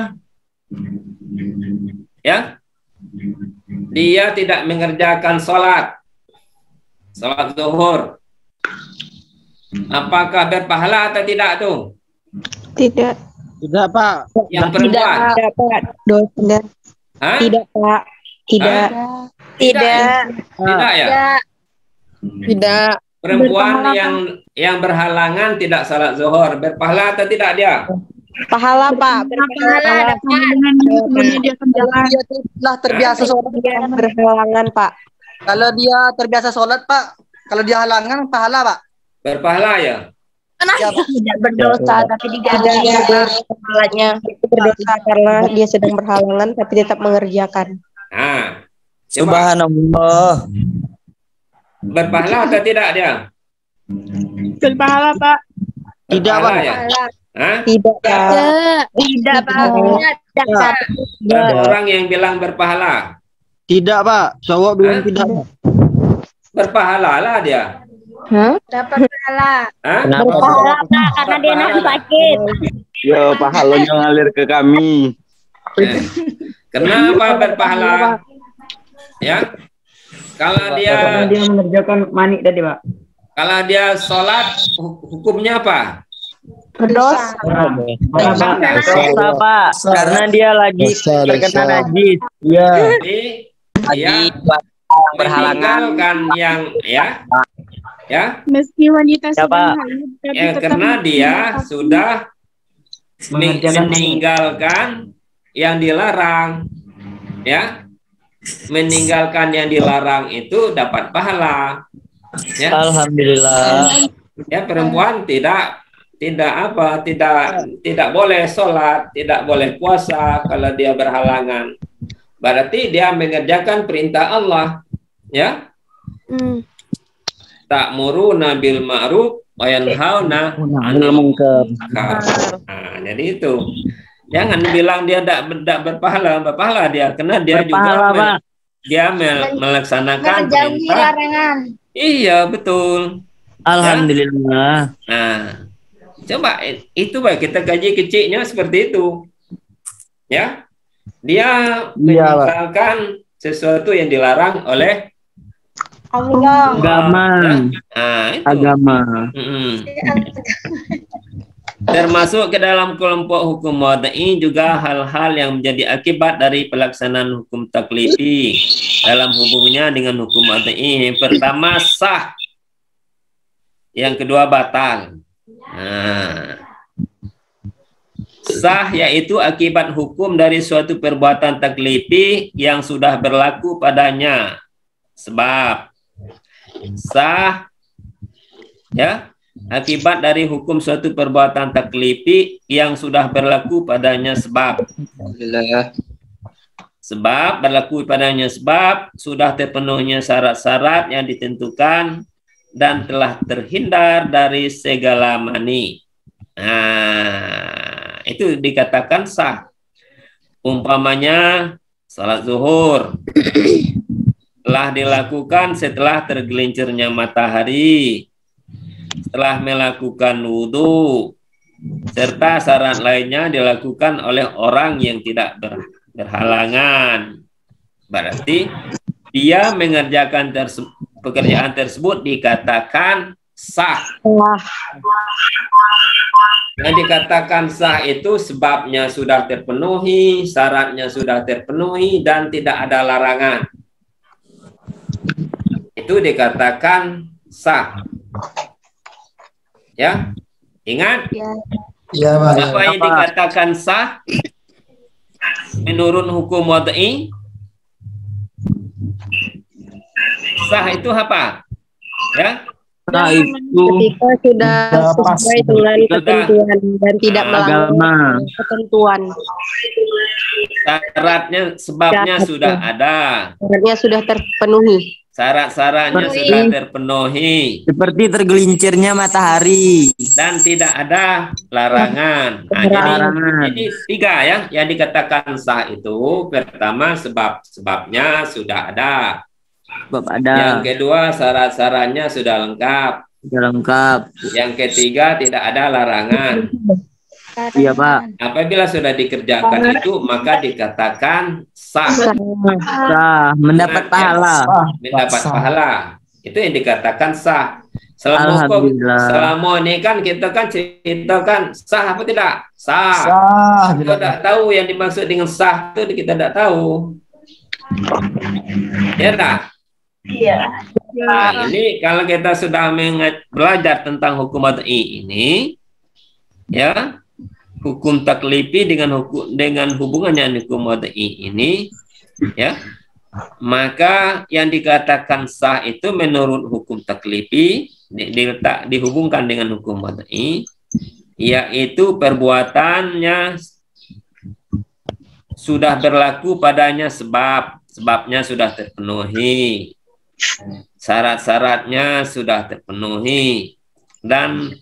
ya, dia tidak mengerjakan sholat zuhur. Apakah berpahala atau tidak tuh? Tidak. Tidak, Pak. Yang perempuan? Tidak, Pak. Tidak. Hah? Tidak, Pak. Tidak. Tidak. Tidak ya? Tidak. Perempuan yang berhalangan tidak salat zuhur, berpahala atau tidak dia? Pahala, Pak. Berpahala. Dia telah terbiasa sholat. Berhalangan, Pak. Kalau dia terbiasa sholat, Pak. Kalau dia halangan, pahala, Pak. Berpahala ya? Tidak berdosa, tapi diganti pahalanya. Itu berdosa karena dia sedang berhalangan, tapi tetap mengerjakan. Nah, coba. Subhanallah. Berpahala atau tidak dia? Berpahala, Pak. Tidak, Pak. Ya? Hah? Tidak, Pak. Tidak, Pak. Ada orang yang bilang berpahala. Tidak, Pak. Cowok bilang Hah? tidak, Pak. Berpahala lah dia. Dapat pahala. Hah? Berpahala, Pak, karena dia nahan sakit. Yo, pahalanya ngalir ke kami. Kenapa berpahala? Ya, kalau Karena dia dia mengerjakan mani tadi, Pak. kalau dia sholat hukumnya apa? Berdosa. Dosa, Pak. Karena dia lagi terkena najis. Iya. Jadi dia meninggalkan yang ya Meski wanita Siapa? sedang haid, tapi ya, tetap karena dia melakukan sudah Mengerjakan meninggalkan yang dilarang, ya, meninggalkan yang dilarang itu dapat pahala, ya. Alhamdulillah. Ya, perempuan tidak boleh sholat, tidak boleh puasa kalau dia berhalangan. Berarti dia mengerjakan perintah Allah, ya. Ta'muruna bil ma'ruf wa yanhauna 'anil munkar. Nah, jadi itu. Jangan bilang dia tidak berpahala dia, karena dia Berpahala, juga melaksanakan menjauhi perintah. larangan. Iya, betul. Alhamdulillah. Nah, coba itu baik kita kaji kecilnya seperti itu. Ya. Dia meninggalkan sesuatu yang dilarang oleh Allah. Agama. Nah, itu. Agama. Termasuk ke dalam kelompok hukum wadai juga hal-hal yang menjadi akibat dari pelaksanaan hukum taklifi dalam hubungannya dengan hukum wadai. Yang pertama sah, yang kedua batal. Nah, sah yaitu akibat hukum dari suatu perbuatan taklifi yang sudah berlaku padanya. Sebab sah, ya, akibat dari hukum suatu perbuatan taklifi yang sudah berlaku padanya sebab. Sebab berlaku padanya sebab sudah terpenuhnya syarat-syarat yang ditentukan dan telah terhindar dari segala mani. Nah, itu dikatakan sah. Umpamanya salat zuhur telah dilakukan setelah tergelincirnya matahari, setelah melakukan wudhu, serta syarat lainnya dilakukan oleh orang yang tidak berhalangan. Berarti dia mengerjakan pekerjaan tersebut dikatakan sah. Yang dikatakan sah itu sebabnya sudah terpenuhi, syaratnya sudah terpenuhi, dan tidak ada larangan. Itu dikatakan sah. Ya, ingat? Ya, Pak. Apa yang dikatakan sah menurut hukum wadai? Sah itu apa? Ya, Nah, itu Ketika sudah sesuai dengan ketentuan dan tidak melanggar agama. ketentuan. syaratnya, sebabnya sudah ada. Syaratnya sudah terpenuhi. Syarat-syaratnya sudah terpenuhi Seperti tergelincirnya matahari. dan tidak ada larangan. Nah, jadi tiga ya yang dikatakan sah itu. Pertama sebabnya sudah ada. Sebab ada. Yang kedua syarat-syaratnya sudah lengkap. Sudah lengkap. Yang ketiga tidak ada larangan. Iya, Pak. Apabila sudah dikerjakan itu maka dikatakan sah. Sah, mendapat pahala. Mendapat pahala. Itu yang dikatakan sah. Alhamdulillah. Selama ini kan kita kan ceritakan sah apa tidak? Sah. Sah. Kita tidak tahu yang dimaksud dengan sah itu kita tidak tahu. Ya tak? Iya. Nah, ini kalau kita sudah belajar tentang hukum wadai ini, ya, hukum taklifi dengan hubungannya dengan hukum wadai ini, ya, maka yang dikatakan sah itu menurut hukum taklifi dihubungkan dengan hukum wadai, yaitu perbuatannya sudah berlaku padanya sebabnya sudah terpenuhi, syarat-syaratnya sudah terpenuhi, dan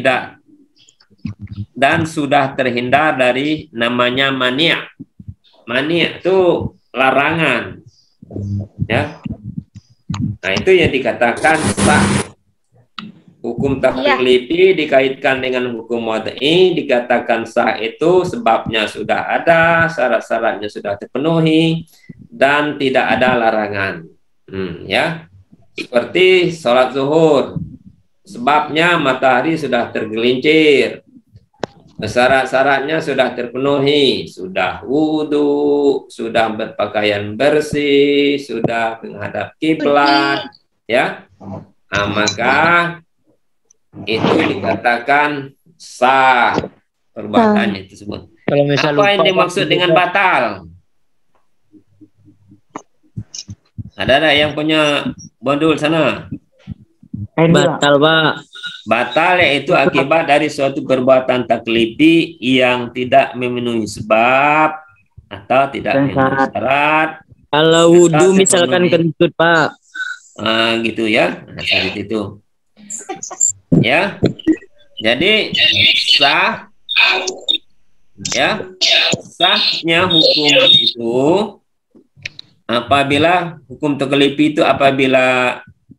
sudah terhindar dari namanya mani'. Mani' itu larangan, ya. Nah, itu yang dikatakan sah. Hukum taklifi dikaitkan dengan hukum wadai, dikatakan sah itu sebabnya sudah ada, syarat-syaratnya sudah terpenuhi, dan tidak ada larangan. Ya, seperti sholat zuhur, sebabnya matahari sudah tergelincir, Syarat-syaratnya sudah terpenuhi, sudah wudhu, sudah berpakaian bersih, sudah menghadap kiblat, ya. Nah, maka itu dikatakan sah perbuatannya tersebut. Kalau misal Apa yang dimaksud dengan batal? Ada yang punya bondul sana? batal, Pak. Batal yaitu akibat dari suatu perbuatan taklifi yang tidak memenuhi sebab atau tidak memenuhi syarat. Kalau wudhu misalkan kentut, Pak. Gitu ya. Nah, seperti itu. Ya. Jadi sah, ya, sahnya hukum itu apabila hukum taklifi itu apabila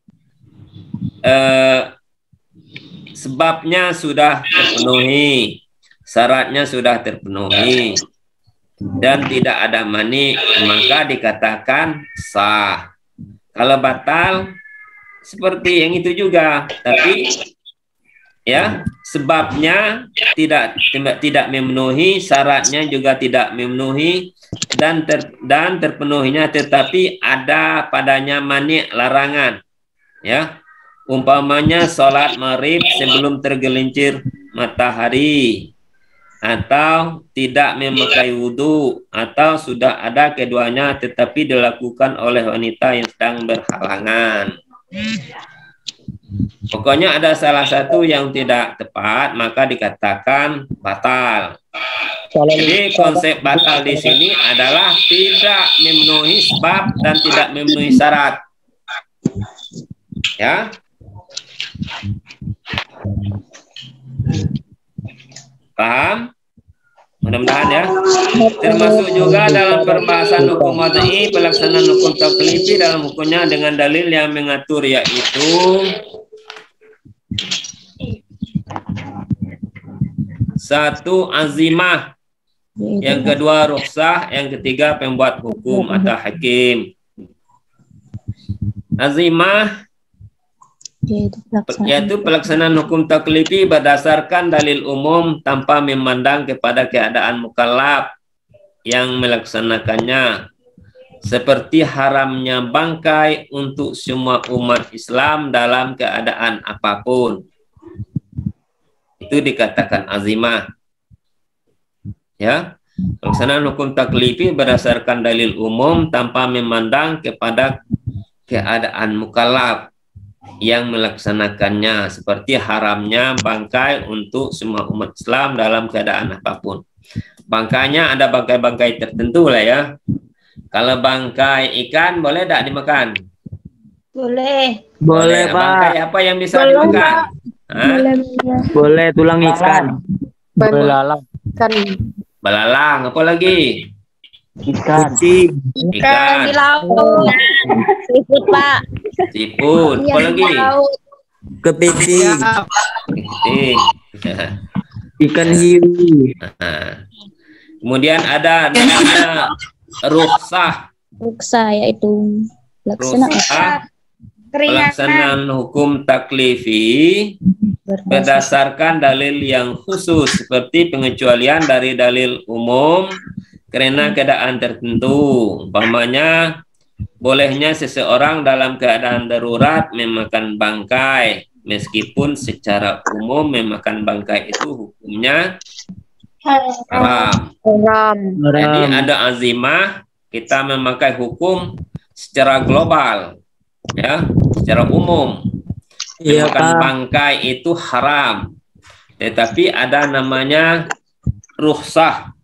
sebabnya sudah terpenuhi, syaratnya sudah terpenuhi, dan tidak ada mani, maka dikatakan sah. Kalau batal, seperti yang itu juga, tapi ya sebabnya tidak memenuhi, syaratnya juga tidak memenuhi, dan terpenuhinya tetapi ada padanya mani, larangan, ya. Umpamanya sholat maghrib sebelum tergelincir matahari, atau tidak memakai wudhu, atau sudah ada keduanya tetapi dilakukan oleh wanita yang sedang berhalangan. Pokoknya ada salah satu yang tidak tepat, maka dikatakan batal. Jadi konsep batal di sini adalah tidak memenuhi sebab dan tidak memenuhi syarat. Ya. Paham? Mudah-mudahan ya. Termasuk juga dalam perbahasan hukum wad'i, pelaksanaan hukum taklifi dalam hukumnya dengan dalil yang mengatur, yaitu satu, azimah, yang kedua rukhsah, yang ketiga pembuat hukum atau hakim. Azimah yaitu pelaksanaan hukum taklifi berdasarkan dalil umum tanpa memandang kepada keadaan mukallaf yang melaksanakannya, seperti haramnya bangkai untuk semua umat Islam dalam keadaan apapun. Itu dikatakan azimah. Ya, pelaksanaan hukum taklifi berdasarkan dalil umum tanpa memandang kepada keadaan mukallaf yang melaksanakannya, seperti haramnya bangkai untuk semua umat Islam dalam keadaan apapun. Bangkainya ada bangkai-bangkai tertentu lah ya. Kalau bangkai ikan boleh tidak dimakan? Boleh. Boleh, Pak. Bangkai apa yang bisa dimakan? Boleh tulang ikan. Belalang. Belalang, apa lagi? Ikan. Ikan. Di laut. Siput, Pak. Siput, apa lagi? Kepiting. Kepiting. Ikan hiu. Kemudian ada namanya rukhsah. Ruksa yaitu Rukhsah, pelaksanaan hukum taklifi berdasarkan dalil yang khusus, seperti pengecualian dari dalil umum karena keadaan tertentu. Umpamanya bolehnya seseorang dalam keadaan darurat memakan bangkai, meskipun secara umum memakan bangkai itu hukumnya haram. Jadi ada azimah, kita memakai hukum secara global, ya, secara umum. Memakan bangkai itu haram. Tetapi ada namanya rukhsah.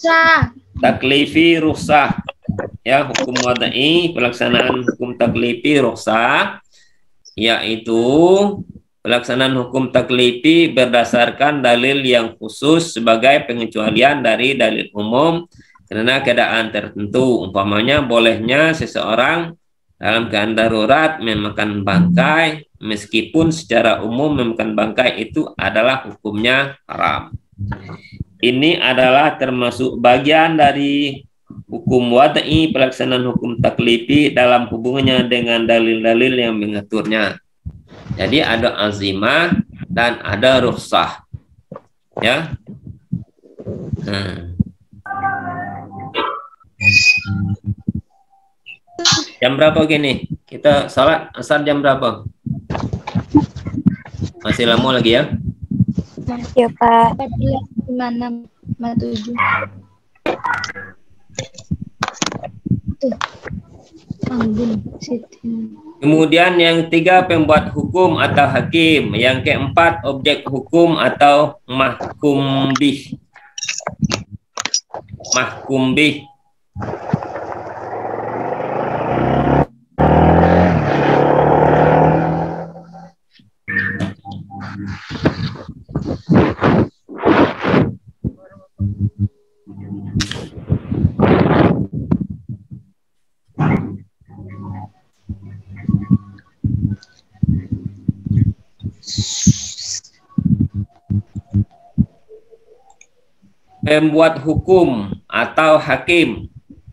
Taklifi rukhsah. Ya, hukum wad'i, pelaksanaan hukum taklifi rukhsah, yaitu pelaksanaan hukum taklifi berdasarkan dalil yang khusus sebagai pengecualian dari dalil umum karena keadaan tertentu. Umpamanya bolehnya seseorang dalam keadaan darurat memakan bangkai, meskipun secara umum memakan bangkai itu adalah hukumnya haram. Ini adalah termasuk bagian dari hukum wad'i, pelaksanaan hukum taklifi dalam hubungannya dengan dalil-dalil yang mengaturnya. Jadi ada azimah dan ada rukhsah. Ya. Nah. Jam berapa gini? Kita salat asar jam berapa? Masih lama lagi ya? Ya Pak. 14.56.57. Tuh. Ambun. Kemudian yang ketiga pembuat hukum atau hakim. Yang keempat objek hukum atau mahkum bih. Mahkum bih. Pembuat hukum atau hakim,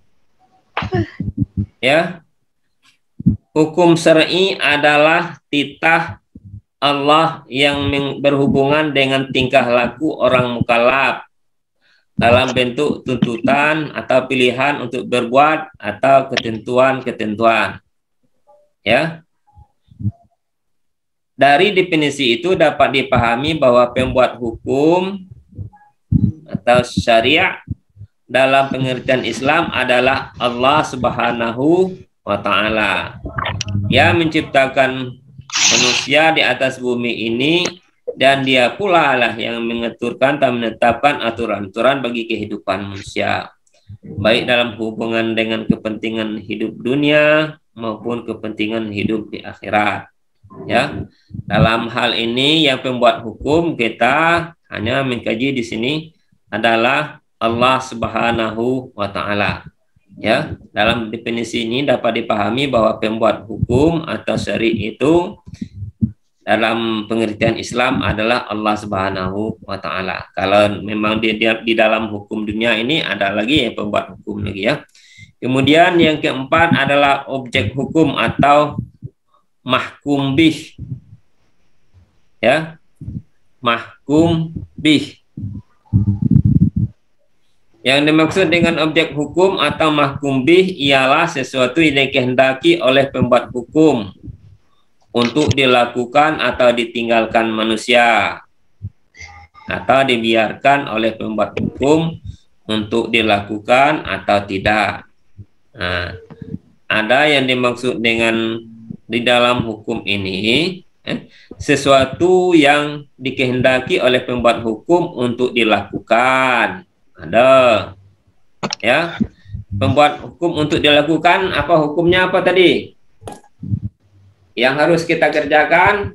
ya. Hukum syar'i adalah titah Allah yang berhubungan dengan tingkah laku orang mukallaf dalam bentuk tuntutan atau pilihan untuk berbuat atau ketentuan-ketentuan, ya. Dari definisi itu dapat dipahami bahwa pembuat hukum atau syariat dalam pengertian Islam adalah Allah Subhanahu wa Ta'ala yang menciptakan manusia di atas bumi ini, dan dia pula lah yang mengaturkan dan menetapkan aturan-aturan bagi kehidupan manusia, baik dalam hubungan dengan kepentingan hidup dunia maupun kepentingan hidup di akhirat, ya. Dalam hal ini yang pembuat hukum kita hanya mengkaji di sini adalah Allah Subhanahu wa Ta'ala, ya. Dalam definisi ini dapat dipahami bahwa pembuat hukum atau syari itu dalam pengertian Islam adalah Allah Subhanahu wa Ta'ala. Kalau memang di dalam hukum dunia ini ada lagi yang pembuat hukum lagi, ya. Kemudian yang keempat adalah objek hukum atau mahkum bih, ya. Mahkum bih. Yang dimaksud dengan objek hukum atau mahkum bih ialah sesuatu yang dikehendaki oleh pembuat hukum untuk dilakukan atau ditinggalkan manusia, atau dibiarkan oleh pembuat hukum untuk dilakukan atau tidak. Nah, ada yang dimaksud dengan di dalam hukum ini sesuatu yang dikehendaki oleh pembuat hukum untuk dilakukan. Ada, ya. Pembuat hukum untuk dilakukan, apa hukumnya apa tadi? Yang harus kita kerjakan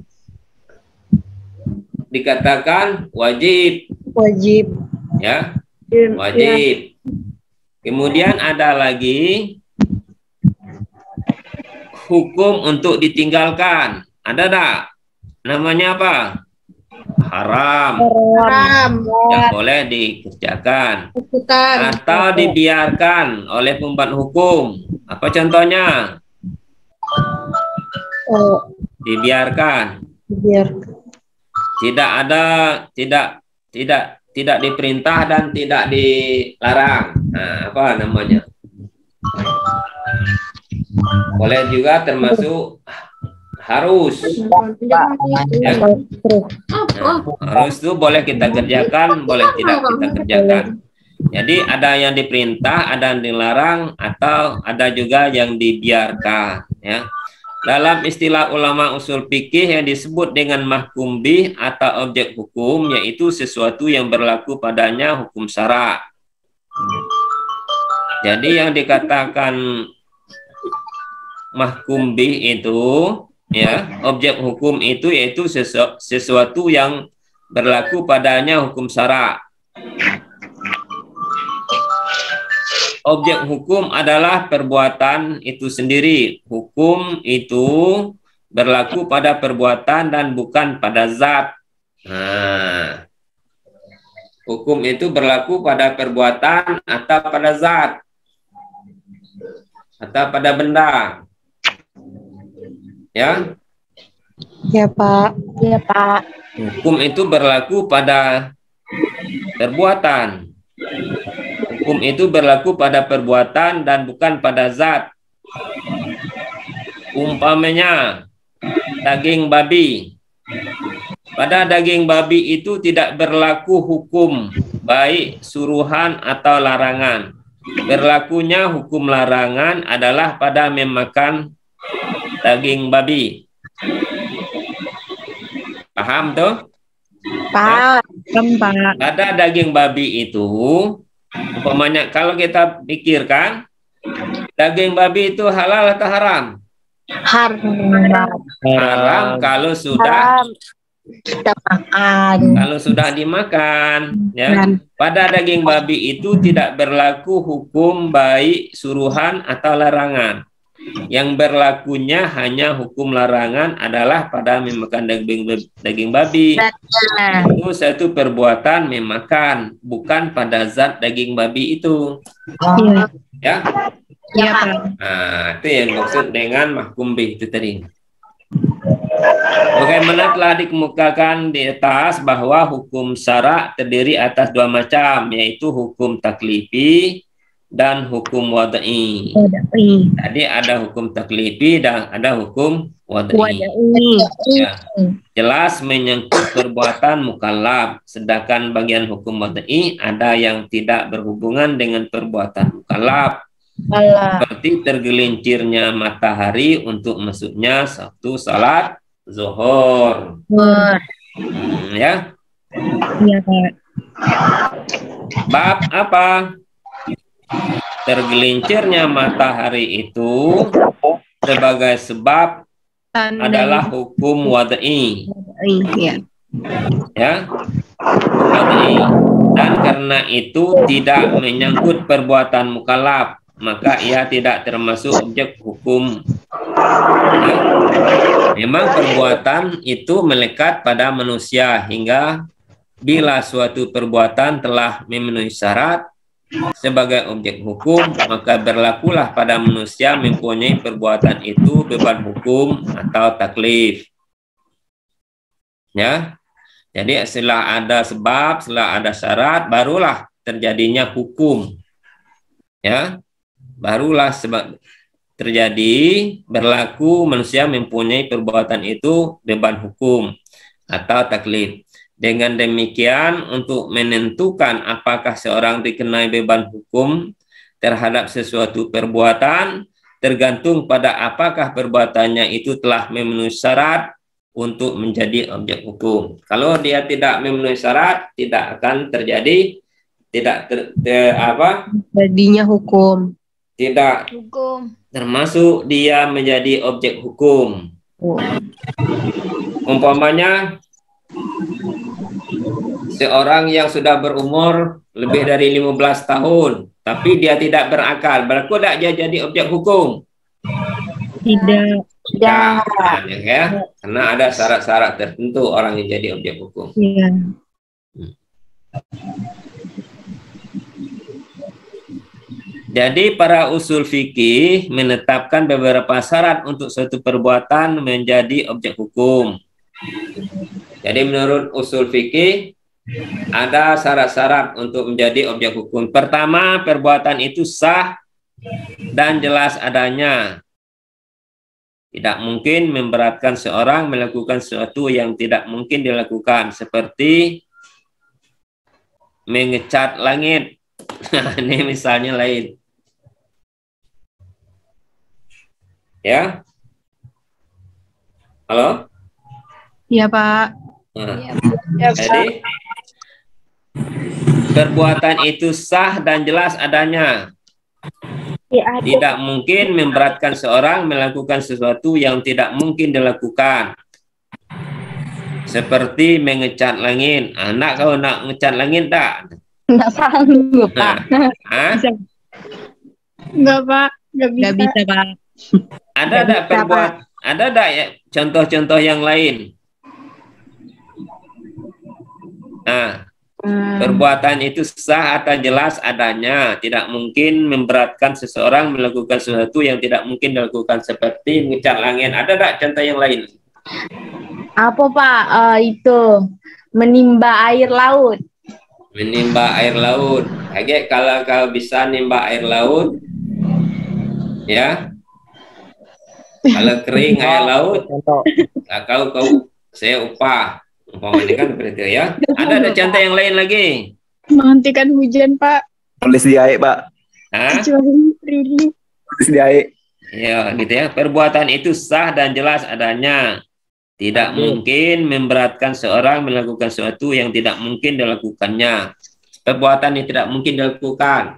dikatakan wajib. Wajib. Ya, wajib. Kemudian ada lagi hukum untuk ditinggalkan. Ada tak? Namanya apa? Haram. Yang boleh dikerjakan. Atau dibiarkan oleh pembuat hukum. Apa contohnya? Dibiarkan. Tidak ada, tidak diperintah dan tidak dilarang. Nah, apa namanya? Boleh juga termasuk harus. Ya. Nah, harus itu boleh kita kerjakan, boleh tidak kita kerjakan. Jadi ada yang diperintah, ada yang dilarang, atau ada juga yang dibiarkan, ya. Dalam istilah ulama usul fikih yang disebut dengan mahkum bih atau objek hukum, yaitu sesuatu yang berlaku padanya hukum syara. Jadi yang dikatakan mahkum bih itu, ya, objek hukum itu yaitu sesuatu yang berlaku padanya hukum syara. Objek hukum adalah perbuatan itu sendiri. Hukum itu berlaku pada perbuatan dan bukan pada zat. Nah, hukum itu berlaku pada perbuatan atau pada zat atau pada benda. Ya. Ya, Pak. Ya, Pak. Hukum itu berlaku pada perbuatan. Hukum itu berlaku pada perbuatan dan bukan pada zat. Umpamanya daging babi. Pada daging babi itu tidak berlaku hukum baik suruhan atau larangan. Berlakunya hukum larangan adalah pada memakan daging babi. Paham tuh? Paham. Pak. Pada daging babi itu, umpamanya kalau kita pikirkan, daging babi itu halal atau haram? Haram kalau sudah makan. kalau sudah dimakan, ya. Pada daging babi itu tidak berlaku hukum baik suruhan atau larangan. Yang berlakunya hanya hukum larangan adalah pada memakan daging babi. Itu satu perbuatan memakan, bukan pada zat daging babi itu. Ya. Iya, Pak. Nah, itu yang maksud dengan mahkum bih itu tadi. Bagaimana telah dikemukakan di atas bahwa hukum syara' terdiri atas dua macam, yaitu hukum taklifi dan hukum wad'i. Tadi ada hukum taklifi dan ada hukum wad'i. Ya. Jelas menyangkut perbuatan mukallaf, sedangkan bagian hukum wad'i ada yang tidak berhubungan dengan perbuatan mukallaf. Seperti tergelincirnya matahari untuk masuknya satu salat zuhur. Ya. Iya, Pak. Bab apa? Tergelincirnya matahari itu sebagai sebab adalah hukum wad'i. Iya. Ya. Wad'i. Dan karena itu tidak menyangkut perbuatan mukallaf, maka ia tidak termasuk objek hukum. Ya. Memang perbuatan itu melekat pada manusia hingga bila suatu perbuatan telah memenuhi syarat sebagai objek hukum, maka berlakulah pada manusia mempunyai perbuatan itu beban hukum atau taklif. Ya. Jadi setelah ada sebab, setelah ada syarat, barulah terjadinya hukum. Ya. Barulah sebab terjadi berlaku manusia mempunyai perbuatan itu beban hukum atau taklif. Dengan demikian, untuk menentukan apakah seorang dikenai beban hukum terhadap sesuatu perbuatan tergantung pada apakah perbuatannya itu telah memenuhi syarat untuk menjadi objek hukum. Kalau dia tidak memenuhi syarat, tidak akan terjadi Jadinya hukum. Tidak termasuk dia menjadi objek hukum. Umpamanya seorang yang sudah berumur lebih dari 15 tahun, tapi dia tidak berakal, berlaku tidak dia jadi objek hukum? Tidak. Ya, karena ada syarat-syarat tertentu orang yang jadi objek hukum. Iya. Jadi para usul fikih menetapkan beberapa syarat untuk suatu perbuatan menjadi objek hukum. Jadi menurut usul fikih ada syarat-syarat untuk menjadi objek hukum. Pertama, perbuatan itu sah dan jelas adanya. Tidak mungkin memberatkan seorang melakukan sesuatu yang tidak mungkin dilakukan, seperti mengecat langit. Ini misalnya lain. Ya, halo. Iya, Pak. Nah, jadi perbuatan itu sah dan jelas adanya. Tidak mungkin memberatkan seorang melakukan sesuatu yang tidak mungkin dilakukan. Seperti mengecat langit. Anak kau nak ngecat langit tak? Nggak sanggup, Pak. Enggak, Pak. Nggak bisa, Pak. Ada tak ya contoh-contoh yang lain? Nah, perbuatan itu sah atau jelas adanya, tidak mungkin memberatkan seseorang melakukan sesuatu yang tidak mungkin dilakukan, seperti mengecat langit. Ada tak contoh yang lain? Apa, Pak? Itu menimba air laut. Menimba air laut. Kayak kalau kau bisa nimba air laut, ya. Kalau kering air laut, kau saya upah. Umpamanya kan seperti itu ya. Ada contoh yang lain lagi. Menghentikan hujan, Pak. Tulis di air, Pak. Hah? Kecuali Riri. Tulis di air. Ya, gitu ya. Perbuatan itu sah dan jelas adanya. Tidak mungkin memberatkan seorang melakukan sesuatu yang tidak mungkin dilakukannya. Perbuatan yang tidak mungkin dilakukan.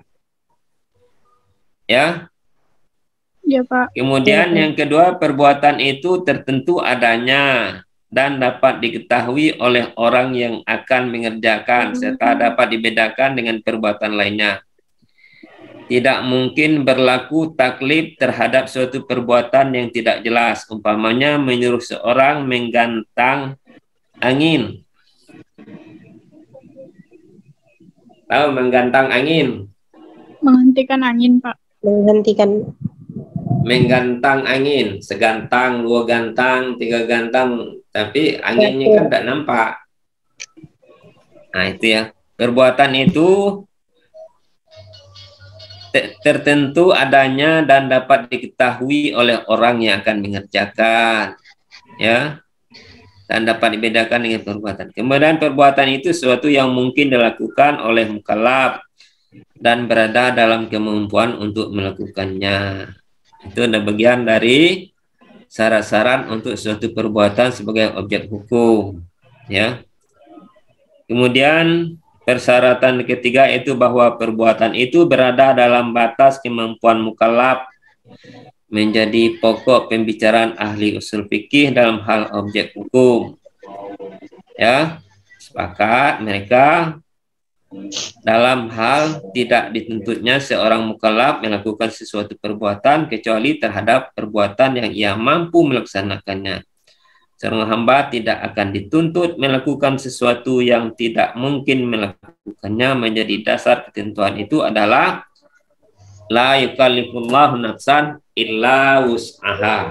Ya. Ya, Pak. Kemudian yang kedua, perbuatan itu tertentu adanya dan dapat diketahui oleh orang yang akan mengerjakan serta dapat dibedakan dengan perbuatan lainnya. Tidak mungkin berlaku taklif terhadap suatu perbuatan yang tidak jelas. Umpamanya menyuruh seorang menggantang angin. Tahu menggantang angin? Menghentikan angin, Pak. Menghentikan. Menggantang angin. Segantang, dua gantang, tiga gantang. Tapi anginnya kan tidak nampak. Nah itu ya. Perbuatan itu tertentu adanya dan dapat diketahui oleh orang yang akan mengerjakan, ya, dan dapat dibedakan dengan perbuatan. Kemudian perbuatan itu sesuatu yang mungkin dilakukan oleh mukallaf dan berada dalam kemampuan untuk melakukannya. Itu ada bagian dari syarat-syarat untuk suatu perbuatan sebagai objek hukum, ya. Kemudian persyaratan ketiga itu bahwa perbuatan itu berada dalam batas kemampuan mukallaf menjadi pokok pembicaraan ahli usul fikih dalam hal objek hukum. Ya, sepakat mereka dalam hal tidak dituntutnya seorang mukallaf melakukan sesuatu perbuatan kecuali terhadap perbuatan yang ia mampu melaksanakannya. Seorang hamba tidak akan dituntut melakukan sesuatu yang tidak mungkin melakukannya. Menjadi dasar ketentuan itu adalah la yukallifullahu nafsan illa wus'aha.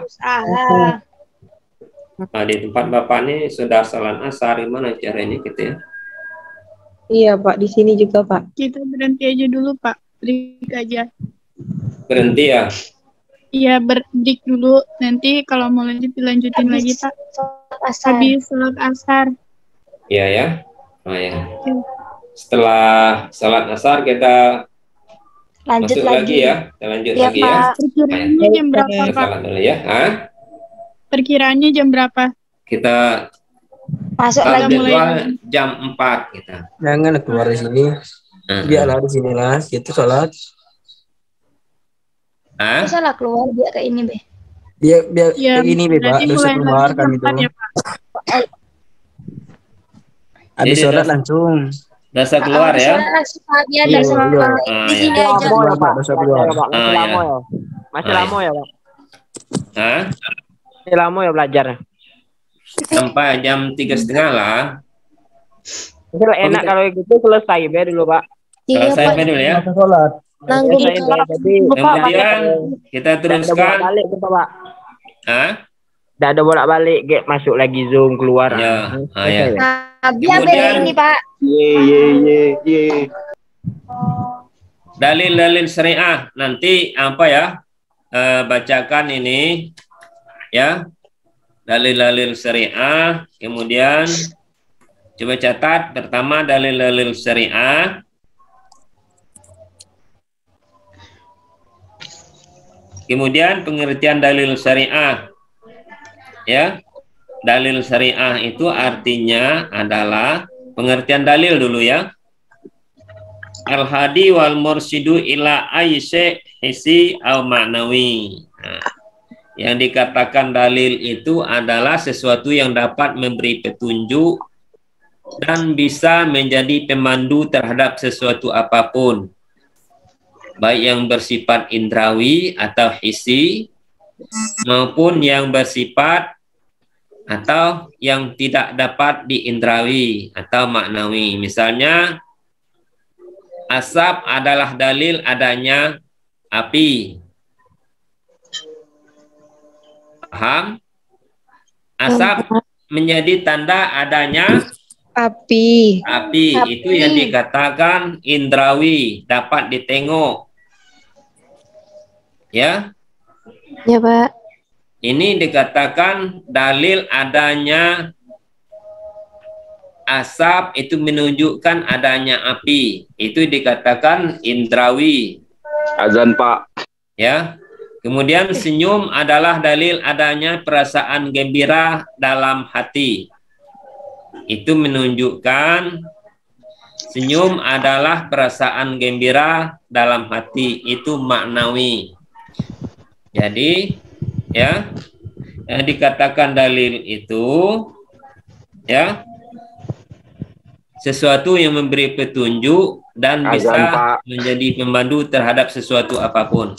Nah, di tempat Bapak ini sudah salat asar, gimana caranya gitu ya? Iya Pak, di sini juga Pak. Kita berhenti aja dulu, Pak. Break aja. Berhenti ya? Iya, break dulu. Nanti kalau mau lanjut dilanjutin lagi, Pak. Habis salat asar. Iya ya. Oh ya. Setelah salat asar kita Lanjut masuk lagi ya. Kita lanjut Iya, lagi ya. Pak. Perkiraannya jam berapa, Kita Pak? salat dulu ya. Hah? Perkiraannya jam berapa? Kita Masuk salat lagi. jadwal jam 4 kita. Jangan keluar di sini. Biarlah di sini lah. Gitu sholat. Hah? Salah keluar dia ke ini, Be. Biar Ya, kayak gini, Be, Pak. nanti Dosa mulai keluar lagi kami jam 4 tuh. ya, Pak. Habis Jadi sholat dosa- langsung. Dosa keluar ya. Dia Iya, ada iya. Ah, di ya. sini aja. Keluar, Pak. Dosa keluar. Masih Ah, lama ya. ya. Masih Ah, lama ya, Pak. Hah? Masih lama ya belajar. Sampai jam 3:30 lah. Mungkin enak kalau gitu selesai be dulu, Pak. Iya, Selesai Pak. dulu ya. Masa sholat. Nanggung Selesai be. Jadi Kemudian kita tidak ada teruskan. bolak-balik gitu, Pak. Hah? Tidak ada bolak-balik, Ge. Masuk lagi Zoom keluar. Ya. Ah, Selesai, ya. Be. Biar Kemudian- ini, Pak. Ye. Dalil-dalil syariah nanti apa ya? Bacakan ini ya. Dalil-dalil syariah, kemudian coba catat pertama dalil-dalil syariah. Kemudian pengertian dalil syariah. Ya. Dalil syariah itu artinya adalah pengertian dalil dulu ya. Al-hadi wal mursidu ila ayyi hissi au ma'nawi. Nah, yang dikatakan dalil itu adalah sesuatu yang dapat memberi petunjuk dan bisa menjadi pemandu terhadap sesuatu apapun, baik yang bersifat indrawi atau hissi maupun yang bersifat atau yang tidak dapat diindrawi atau maknawi. Misalnya asap adalah dalil adanya api. Paham? Asap menjadi tanda adanya Api. Api itu yang dikatakan indrawi, dapat ditengok. Ya. Ya, Pak. Ini dikatakan dalil adanya asap itu menunjukkan adanya api. Itu dikatakan indrawi. Azan Pak. Ya. Kemudian senyum adalah dalil adanya perasaan gembira dalam hati. Itu menunjukkan senyum adalah perasaan gembira dalam hati. Itu maknawi. Jadi, ya, yang dikatakan dalil itu, ya, sesuatu yang memberi petunjuk dan Azan, bisa Pak. menjadi pemandu terhadap sesuatu apapun.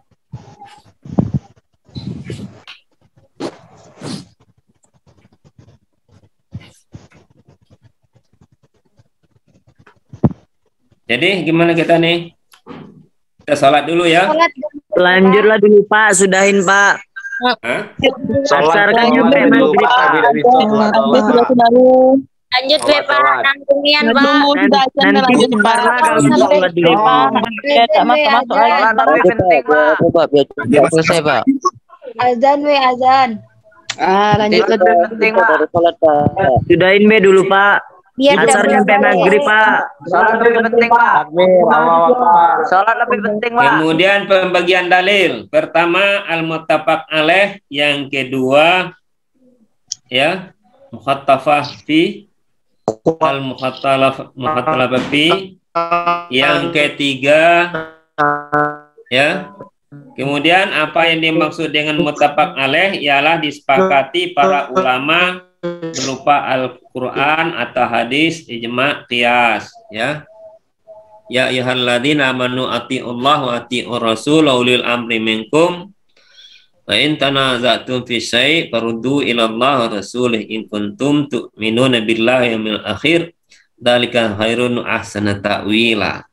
Jadi gimana kita nih? Kita sholat dulu ya. Lanjutlah dulu Pak, sudahin Pak. Hah? Asar kan nyampe dulu, maghrib, Pak. Pak. Tidak bisa sholat. Lanjut Sholat, Pak, sholat. nanggungian Pak. Nanti sebentar lah kalau sholat dulu. Sholat lebih penting, Pak. Biar selesai Pak. Azan azan. Lanjut lebih penting, Pak. Sudahin be dulu Pak. Biar Asar nyampe maghrib Pak. Sholat lebih penting, Pak. Sholat lebih penting, Pak. Kemudian pembagian dalil. Pertama al-muttafaq alaih, yang kedua ya mukhattafah fi, al-mukhattalafah fi, yang ketiga ya. Kemudian apa yang dimaksud dengan muttafaq alaih ialah disepakati para ulama berupa Al-Quran atau hadis, ijma, qiyas, ya. Ya ayyuhalladzina amanu atiiullah wa atiiur rasul wa ulil amri minkum wa in tanaza'tum fi syai' faruddu ila Allah wa rasulih in kuntum tu'minuna billahi wal akhir dzalika khairun ahsana ta'wila.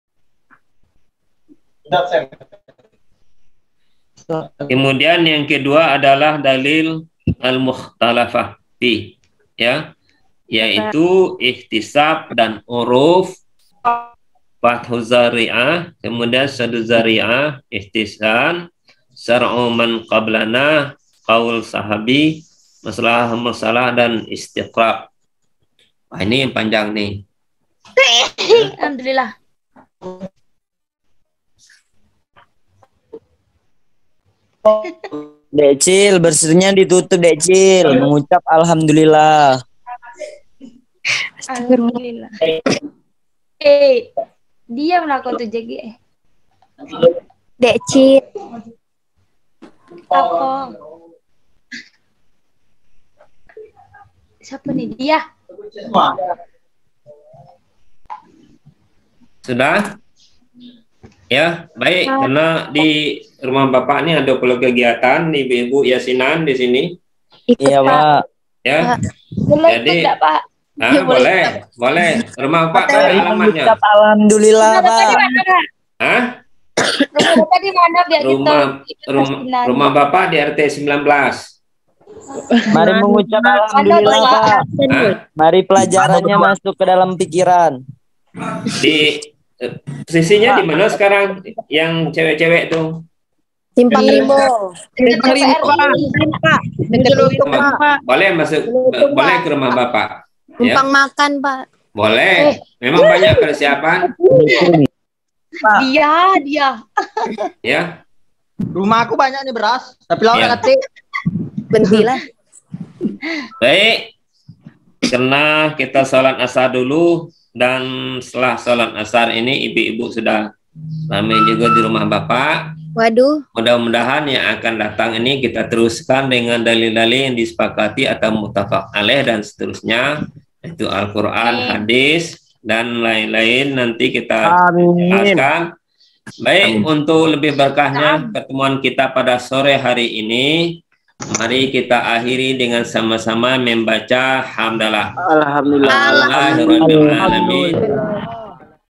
Kemudian yang kedua adalah dalil al-mukhtalafah fi, ya, yaitu ihtisab dan uruf, fathu zari'ah, kemudian sadu zari'ah, ihtisan, syar'u man qablana, qaul sahabi, masalah dan istiqra'. Wah, ini yang panjang nih. Alhamdulillah. Decil, bersihnya ditutup Decil, mengucap alhamdulillah. Alhamdulillah. Diamlah kau tuh JG. Decil. Apa? Siapa nih dia? Sudah? Ya, baik. Karena di rumah Bapak ini ada pula kegiatan, ibu-ibu yasinan di sini. Iya Pak. Ya. Boleh Jadi, ikut Pak? ah, boleh, boleh. Rumah Bapak ada alamatnya. Mengucap alhamdulillah Pak. Hah? Rumah Bapak di mana biar Rumah Bapak di RT 19. Mari mengucap alhamdulillah Pak. Hah? Mari pelajarannya masuk ke dalam pikiran. Di posisinya di mana sekarang yang cewek-cewek tuh? Simpang Rimbo. Boleh masuk, boleh ke rumah Bapak. Ya, Makan, Pak. boleh. Memang banyak persiapan. Dia. Ya, Rumah aku banyak nih beras, tapi lawan Iya. ngetik. Bentilah. baik. Karena kita sholat asar dulu. Dan setelah sholat asar ini ibu-ibu sudah ramai juga di rumah Bapak. Waduh. Mudah-mudahan yang akan datang ini kita teruskan dengan dalil-dalil yang disepakati atau muttafaq alaih dan seterusnya, itu Al-Quran, hadis, dan lain-lain nanti kita jelaskan. Baik, untuk lebih berkahnya pertemuan kita pada sore hari ini, mari kita akhiri dengan sama-sama membaca hamdalah. Alhamdulillah. Alhamdulillahirabbil alamin.